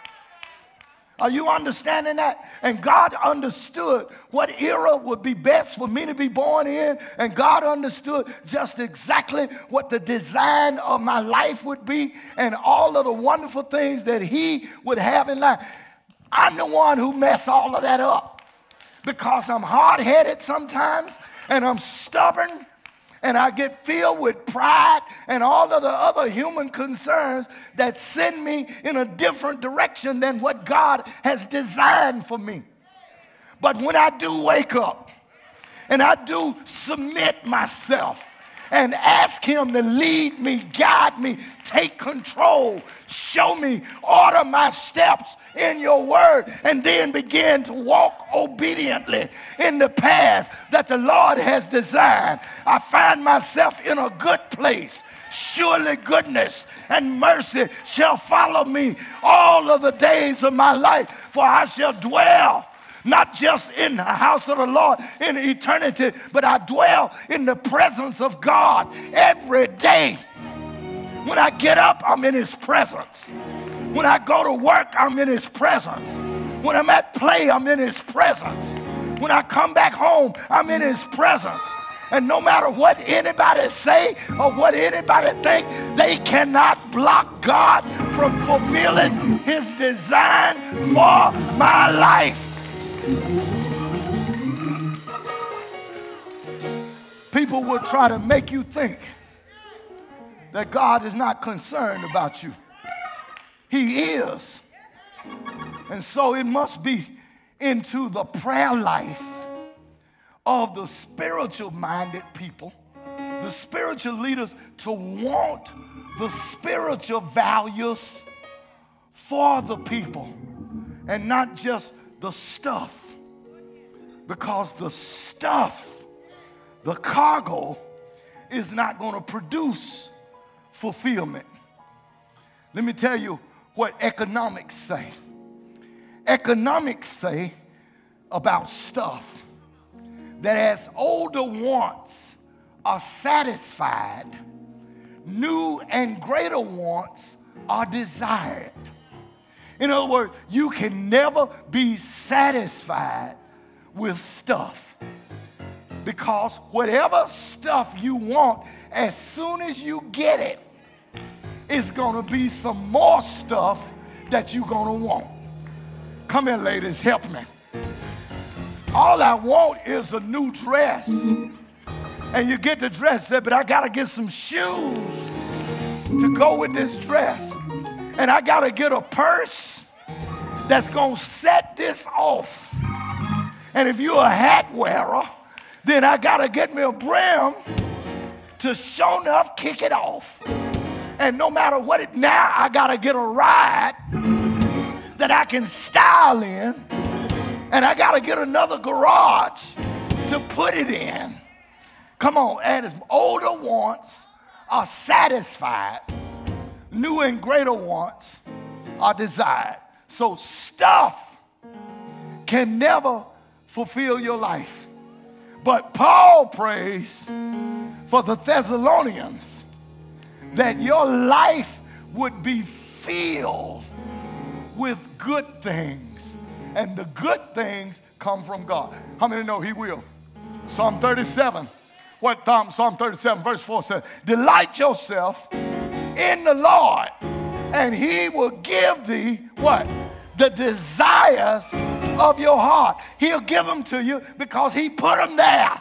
Are you understanding that? And God understood what era would be best for me to be born in. And God understood just exactly what the design of my life would be and all of the wonderful things that he would have in life. I'm the one who messed all of that up because I'm hard-headed sometimes and I'm stubborn. And I get filled with pride and all of the other human concerns that send me in a different direction than what God has designed for me. But when I do wake up and I do submit myself and ask him to lead me, guide me, take control, show me, order my steps in your word, and then begin to walk obediently in the path that the Lord has designed, I find myself in a good place. Surely goodness and mercy shall follow me all of the days of my life, for I shall dwell not just in the house of the Lord in eternity, but I dwell in the presence of God every day. When I get up, I'm in his presence. When I go to work, I'm in his presence. When I'm at play, I'm in his presence. When I come back home, I'm in his presence. And no matter what anybody say or what anybody think, they cannot block God from fulfilling his design for my life. People will try to make you think that God is not concerned about you. He is. And so it must be into the prayer life of the spiritual minded people, the spiritual leaders, to want the spiritual values for the people and not just the stuff. Because the stuff, the cargo, is not going to produce fulfillment. Let me tell you what economics say. Economics say about stuff that as older wants are satisfied, new and greater wants are desired. In other words, you can never be satisfied with stuff, because whatever stuff you want, as soon as you get it, it's going to be some more stuff that you're going to want. Come here, ladies, help me. All I want is a new dress. And you get the dress, say, but I got to get some shoes to go with this dress. And I got to get a purse that's going to set this off. And if you're a hat wearer, then I got to get me a brim to sure enough kick it off. And no matter what it, now I got to get a ride that I can style in. And I got to get another garage to put it in. Come on, and as older wants are satisfied, new and greater wants are desired. So stuff can never fulfill your life. But Paul prays for the Thessalonians that your life would be filled with good things. And the good things come from God. How many know he will? Psalm 37. Psalm 37 verse 4 says, delight yourself in the Lord, and he will give thee what? The desires of your heart. He'll give them to you because he put them there.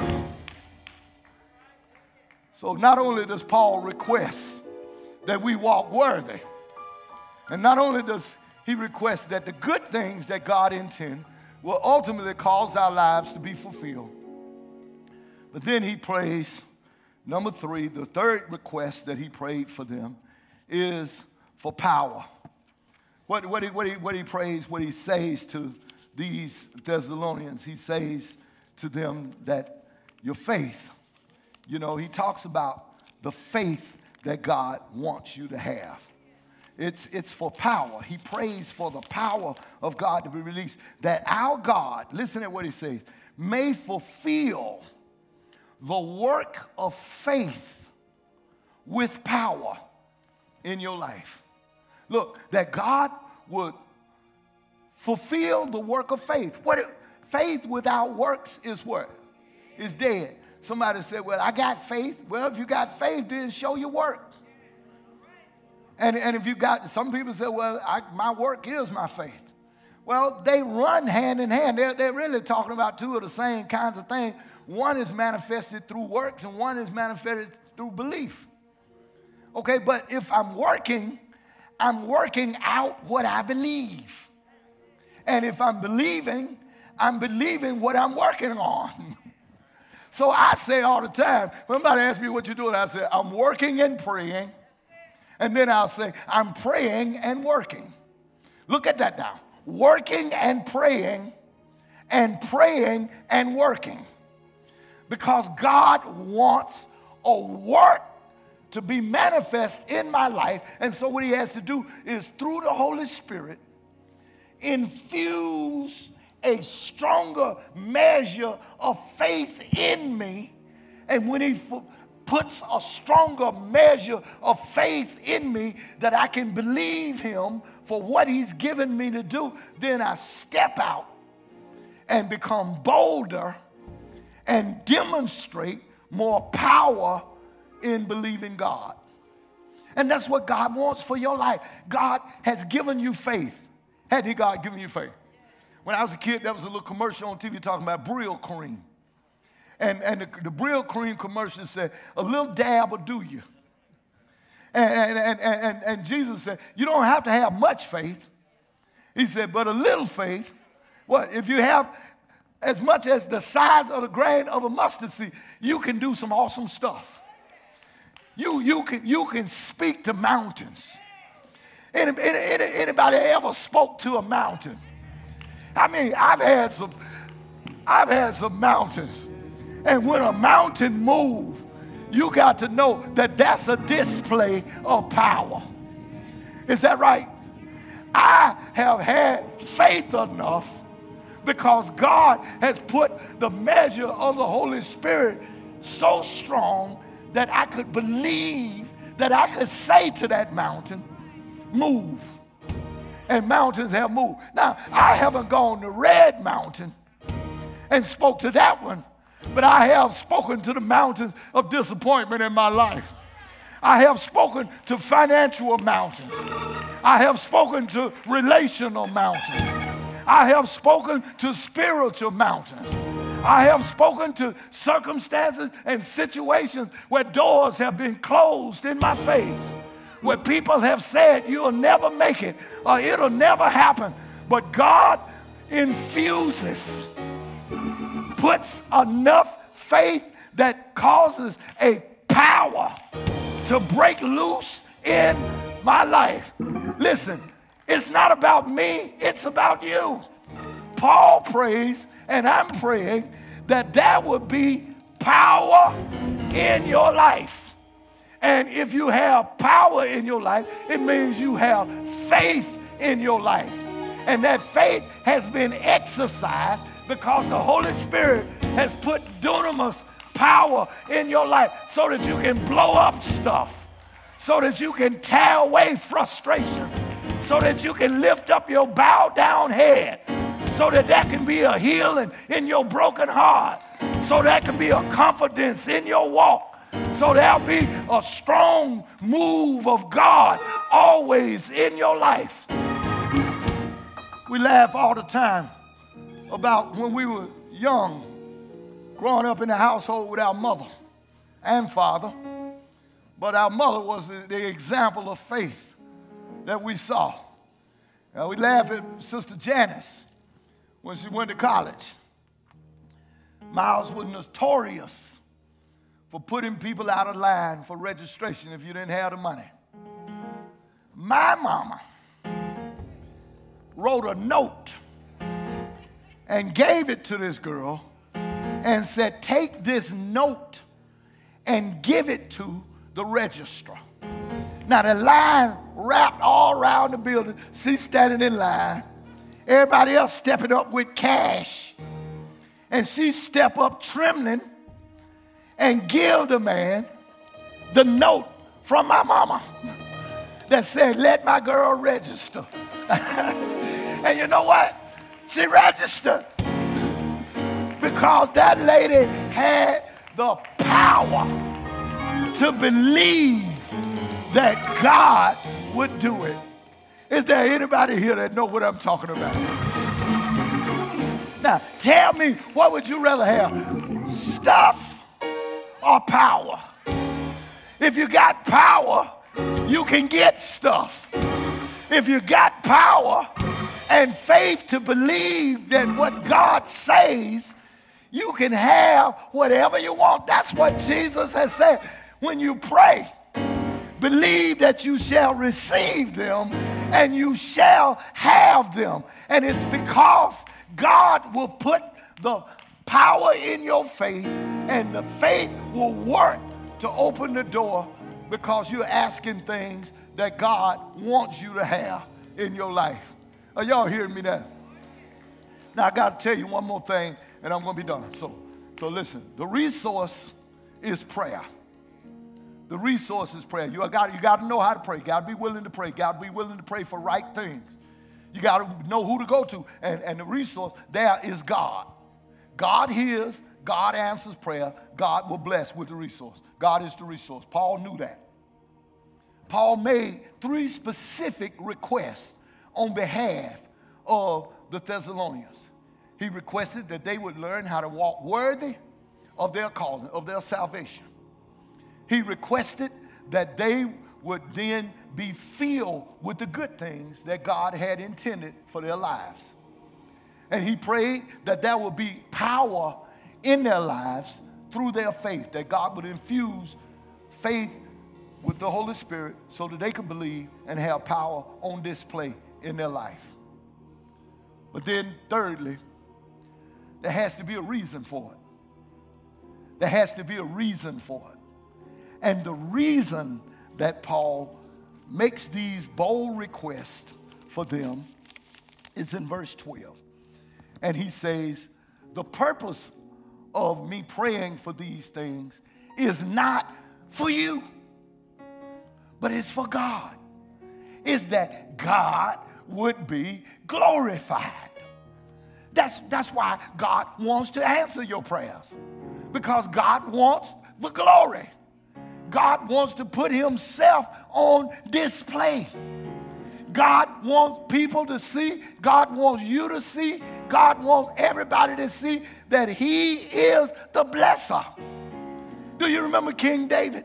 So not only does Paul request that we walk worthy, and not only does he request that the good things that God intends will ultimately cause our lives to be fulfilled, but then he prays, number 3, the third request that he prayed for them is for power. What he prays, what he says to these Thessalonians, he says to them that your faith, you know, he talks about the faith that God wants you to have. It's for power. He prays for the power of God to be released, that our God, listen to what he says, may fulfill the work of faith with power in your life. Look, that God would fulfill the work of faith. Faith without works is what? Is dead. Somebody said, well, I got faith. Well, if you got faith, then show your work. And if you got, some people say, well, my work is my faith. Well, they run hand in hand. They're really talking about two of the same kinds of things. One is manifested through works and one is manifested through belief. Okay, but if I'm working out what I believe. And if I'm believing what I'm working on. So I say all the time, when somebody asks me what you're doing, I say, I'm working and praying. And then I'll say, I'm praying and working. Look at that now. Working and praying and working. Because God wants a work to be manifest in my life. And so what he has to do is, through the Holy Spirit, infuse a stronger measure of faith in me. And when he puts a stronger measure of faith in me that I can believe him for what he's given me to do, then I step out and become bolder and demonstrate more power in believing God. And that's what God wants for your life. God has given you faith. Hadn't God given you faith? When I was a kid, there was a little commercial on TV talking about Brylcreem. And the Brylcreem commercial said, a little dab will do you. And Jesus said, you don't have to have much faith. He said, but a little faith, what? If you have as much as the size of the grain of a mustard seed, you can do some awesome stuff. You can speak to mountains. Anybody ever spoke to a mountain? I mean, I've had some mountains. And when a mountain moves, you got to know that that's a display of power. Is that right? I have had faith enough because God has put the measure of the Holy Spirit so strong that I could believe, that I could say to that mountain, move. And mountains have moved. Now, I haven't gone to Red Mountain and spoke to that one, but I have spoken to the mountains of disappointment in my life. I have spoken to financial mountains. I have spoken to relational mountains. I have spoken to spiritual mountains. I have spoken to circumstances and situations where doors have been closed in my face, where people have said, you'll never make it or it'll never happen. But God infuses, puts enough faith that causes a power to break loose in my life. Listen, it's not about me, it's about you. Paul prays, and I'm praying that there would be power in your life. And if you have power in your life, it means you have faith in your life. And that faith has been exercised because the Holy Spirit has put dunamis power in your life so that you can blow up stuff, so that you can tear away frustrations, so that you can lift up your bowed down head, so that there can be a healing in your broken heart, so there can be a confidence in your walk, so there'll be a strong move of God always in your life. We laugh all the time about when we were young, growing up in the household with our mother and father. But our mother was the example of faith that we saw. We laugh at Sister Janice when she went to college. Miles was notorious for putting people out of line for registration if you didn't have the money. My mama wrote a note and gave it to this girl and said, take this note and give it to the registrar. Now the line wrapped all around the building. She's standing in line. Everybody else stepping up with cash. And she step up trembling and give the man the note from my mama that said, let my girl register. And you know what? She registered because that lady had the power to believe that God would do it. Is there anybody here that know what I'm talking about? Now, tell me, what would you rather have, stuff or power? If you got power, you can get stuff. If you got power and faith to believe that what God says, you can have whatever you want. That's what Jesus has said. When you pray, believe that you shall receive them and you shall have them. And it's because God will put the power in your faith and the faith will work to open the door because you're asking things that God wants you to have in your life. Are y'all hearing me now? Now I got to tell you one more thing and I'm going to be done. So listen, the resource is prayer. The resource is prayer. You got to know how to pray. You got to be willing to pray. You got to be willing to pray for right things. You got to know who to go to. And the resource there is God. God hears. God answers prayer. God will bless with the resource. God is the resource. Paul knew that. Paul made 3 specific requests on behalf of the Thessalonians. He requested that they would learn how to walk worthy of their calling, of their salvation. He requested that they would then be filled with the good things that God had intended for their lives. And he prayed that there would be power in their lives through their faith, that God would infuse faith with the Holy Spirit so that they could believe and have power on display in their life. But then thirdly, there has to be a reason for it. There has to be a reason for it. And the reason that Paul makes these bold requests for them is in verse 12. And he says, the purpose of me praying for these things is not for you, but it's for God. Is that God would be glorified. That's why God wants to answer your prayers, because God wants the glory. God wants to put himself on display. God wants people to see. God wants you to see. God wants everybody to see that he is the blesser. Do you remember King David?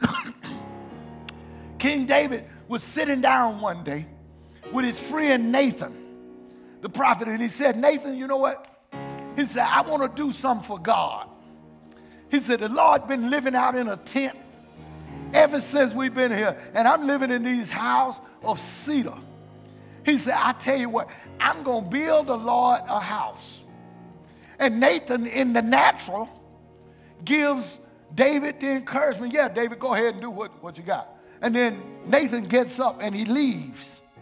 King David was sitting down one day with his friend Nathan, the prophet, and he said, Nathan, you know what? He said, I want to do something for God. He said, the Lord been living out in a tent ever since we've been here, and I'm living in these houses of cedar. He said, I tell you what, I'm going to build the Lord a house. And Nathan, in the natural, gives David the encouragement. Yeah, David, go ahead and do what you got. And then Nathan gets up and he leaves.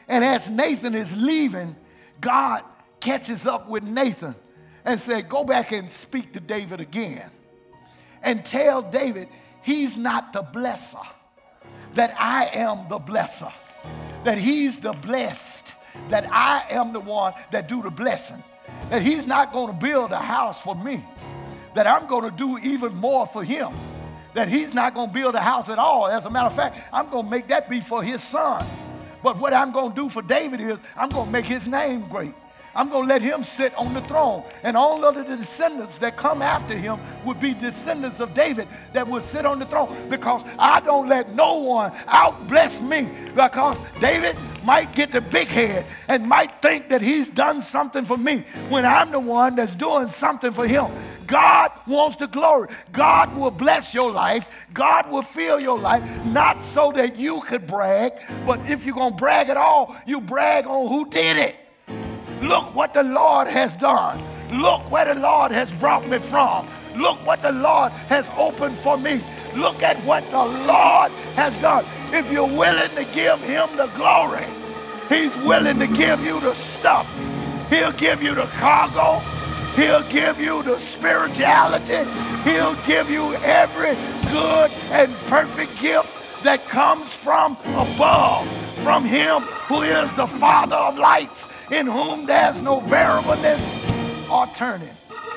And as Nathan is leaving, God catches up with Nathan and said, go back and speak to David again. And tell David he's not the blesser, that I am the blesser, that he's the blessed, that I am the one that do the blessing, that he's not going to build a house for me, that I'm going to do even more for him, that he's not going to build a house at all. As a matter of fact, I'm going to make that be for his son. But what I'm going to do for David is I'm going to make his name great. I'm going to let him sit on the throne. And all of the descendants that come after him would be descendants of David that would sit on the throne, because I don't let no one out-bless me, because David might get the big head and might think that he's done something for me when I'm the one that's doing something for him. God wants the glory. God will bless your life. God will fill your life, not so that you could brag, but if you're going to brag at all, you brag on who did it. Look what the Lord has done. Look where the Lord has brought me from. Look what the Lord has opened for me. Look at what the Lord has done. If you're willing to give him the glory, he's willing to give you the stuff. He'll give you the cargo. He'll give you the spirituality. He'll give you every good and perfect gift that comes from above, from him who is the Father of lights, in whom there's no variableness or turning.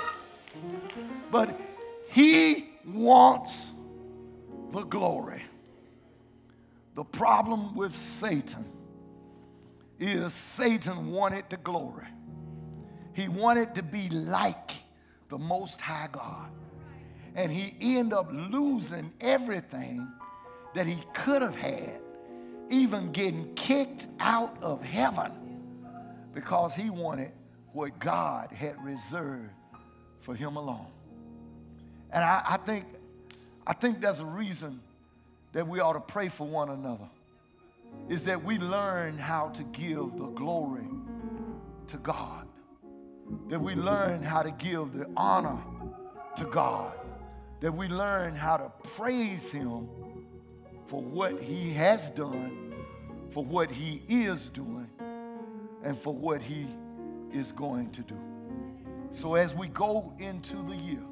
But he wants the glory. The problem with Satan is Satan wanted the glory. He wanted to be like the Most High God. And he ended up losing everything that he could have had, even getting kicked out of heaven, because he wanted what God had reserved for him alone. And I think there's a reason that we ought to pray for one another, is that we learn how to give the glory to God, that we learn how to give the honor to God, that we learn how to praise him for what he has done, for what he is doing, and for what he is going to do. So as we go into the year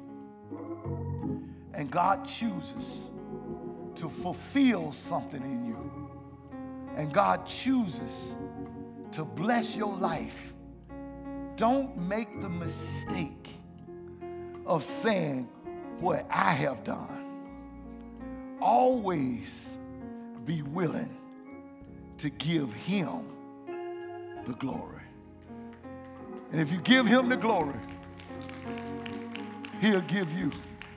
and God chooses to fulfill something in you, and God chooses to bless your life, don't make the mistake of saying what I have done. Always be willing to give him the glory. And if you give him the glory, he'll give you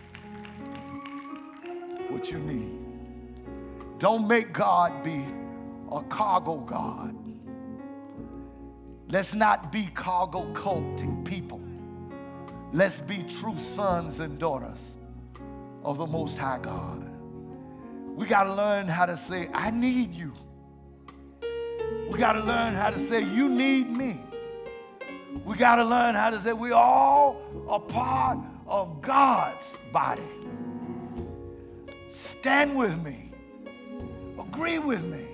what you need. Don't make God be a cargo God. Let's not be cargo cultic people. Let's be true sons and daughters of the Most High God. We got to learn how to say, I need you. We got to learn how to say, you need me. We got to learn how to say, we all are part of God's body. Stand with me. Agree with me.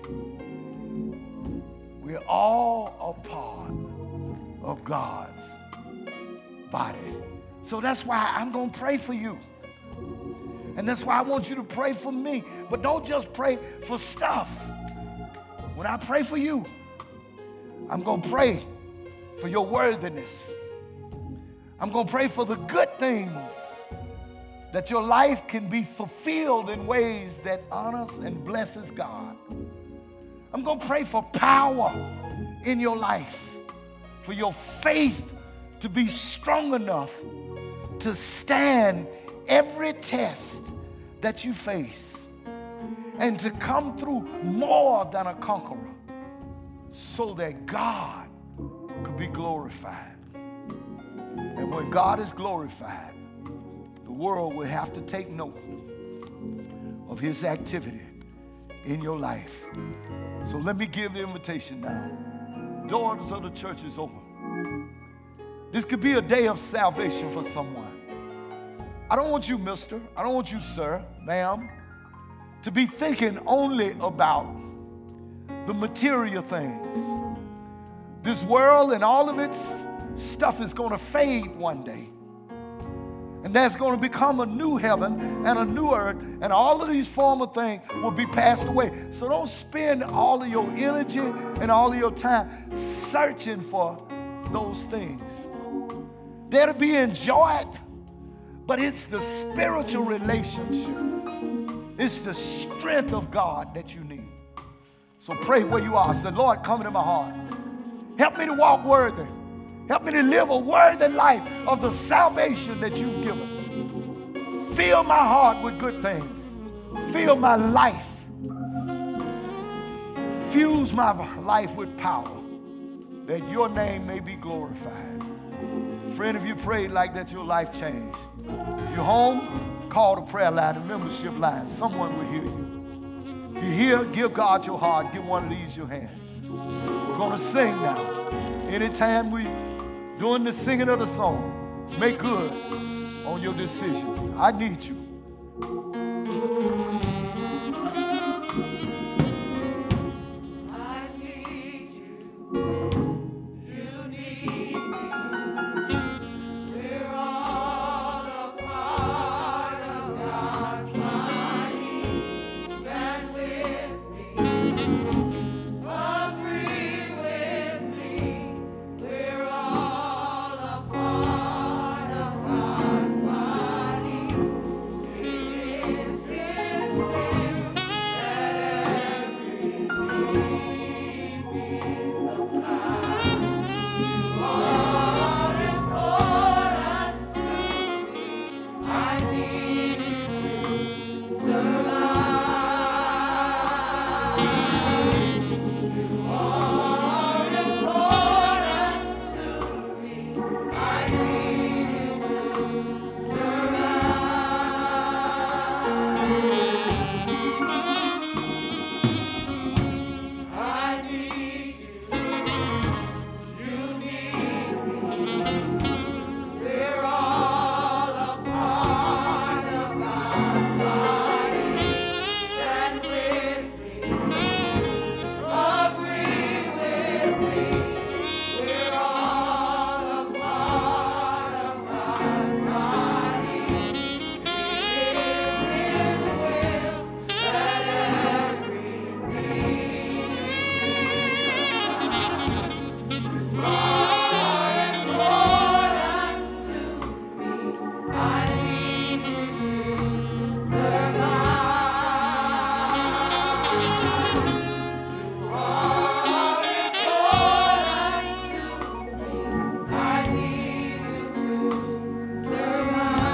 We're all a part of God's body. So that's why I'm going to pray for you. And that's why I want you to pray for me. But don't just pray for stuff. When I pray for you, I'm going to pray for your worthiness. I'm going to pray for the good things, that your life can be fulfilled in ways that honors and blesses God. I'm going to pray for power in your life, for your faith to be strong enough to stand every test that you face and to come through more than a conqueror, so that God could be glorified. And when God is glorified, the world will have to take note of his activity in your life. So let me give the invitation now. Doors of the church is open. This could be a day of salvation for someone. I don't want you, mister, I don't want you, sir, ma'am, to be thinking only about the material things. This world and all of its stuff is going to fade one day. And there's going to become a new heaven and a new earth, and all of these former things will be passed away. So don't spend all of your energy and all of your time searching for those things. They're to be enjoyed, but it's the spiritual relationship. It's the strength of God that you need. So pray where you are. Say, Lord, come into my heart. Help me to walk worthy. Help me to live a worthy life of the salvation that you've given. Fill my heart with good things. Fill my life. Fuse my life with power, that your name may be glorified. Friend, if you prayed like that, your life changed. You're home, call the prayer line, the membership line. Someone will hear you. If you're here, give God your heart. Give one of these your hand. We're going to sing now. Anytime we doing the singing of the song, make good on your decision. I need you.
I need you. You need me. We're all a part of God's body. Stand with me. Agree with me. We're all a part of God's body. It is His will that every need be supplied. You are important to me. I need you to survive. You are important to me. I need you to survive. I need you. You need me. We're all a part of God's body. Stand with me. Agree with me. We're all a part of God's body. It is His will that every need be supplied. You are important to me. I need you to survive. You are important to me. I need you to survive.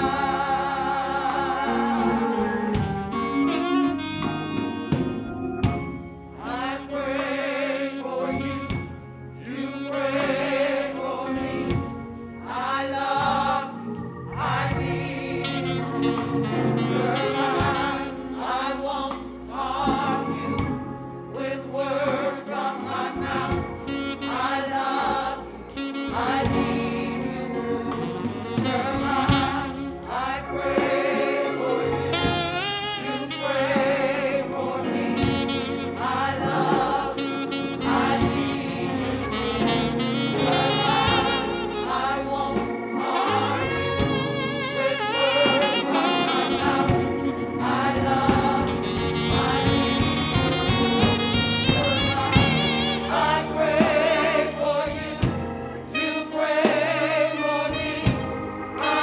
I pray for you. You pray for me. I love you. I need you to survive. I won't harm you with words from my mouth. I love you. I need you to survive. I pray for you. You pray for me. I love you. I need you to survive. I won't harm you with words from my mouth. I love you. I need you to survive. I pray for you. You pray for me.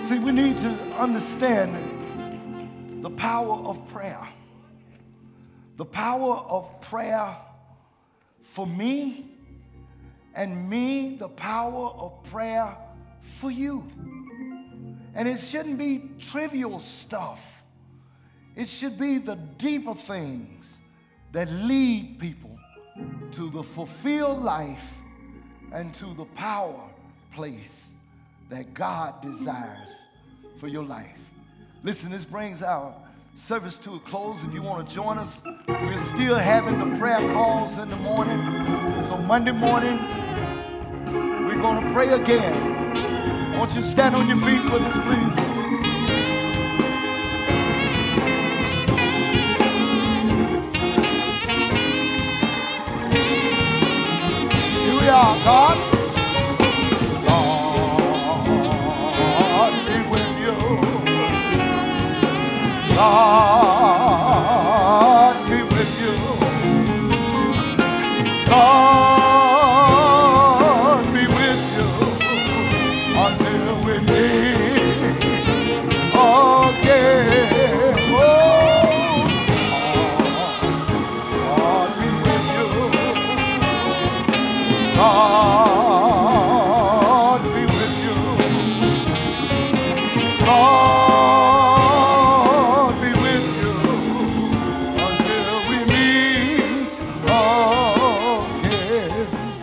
See, we need to understand the power of prayer. The power of prayer for me, and me, the power of prayer for you. And it shouldn't be trivial stuff. It should be the deeper things that lead people to the fulfilled life and to the power place that God desires for your life. Listen, this brings our service to a close. If you want to join us, we're still having the prayer calls in the morning. So Monday morning, we're going to pray again. I want you to stand on your feet with us, please. Here we are, God. God be with you. God be with you. God be with you until we meet again. Oh, God be with you. God be with you. God be with you until we meet again.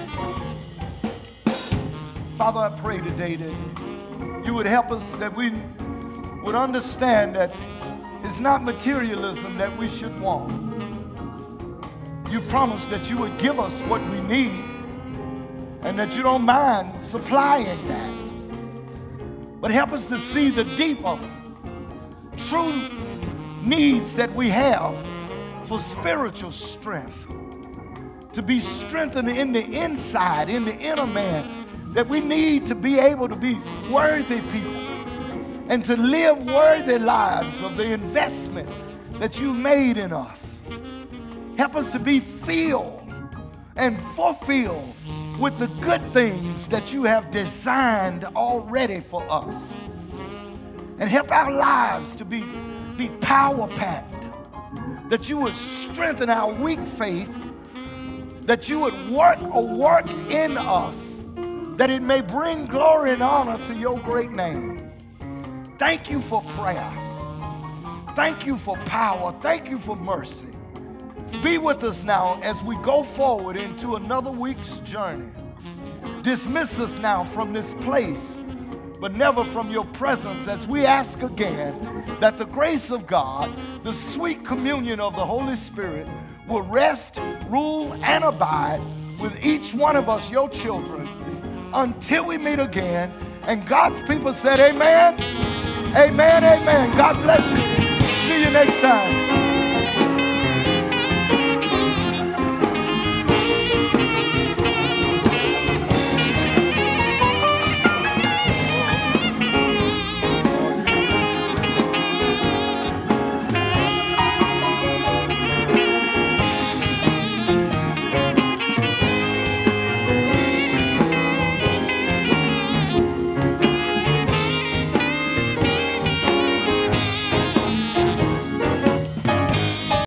Father, I pray today that you would help us, that we would understand that it's not materialism that we should want. You promised that you would give us what we need and that you don't mind supplying that. But help us to see the deeper, true needs that we have for spiritual strength, to be strengthened in the inside, in the inner man, that we need to be able to be worthy people and to live worthy lives of the investment that you made in us. Help us to be filled and fulfilled with the good things that you have designed already for us. And help our lives to be power-packed, that you would strengthen our weak faith, that you would work a work in us, that it may bring glory and honor to your great name. Thank you for prayer. Thank you for power. Thank you for mercy. Be with us now as we go forward into another week's journey. Dismiss us now from this place, but never from your presence, as we ask again that the grace of God, the sweet communion of the Holy Spirit, will rest, rule, and abide with each one of us, your children, until we meet again. And God's people said amen, amen, amen. God bless you. See you next time.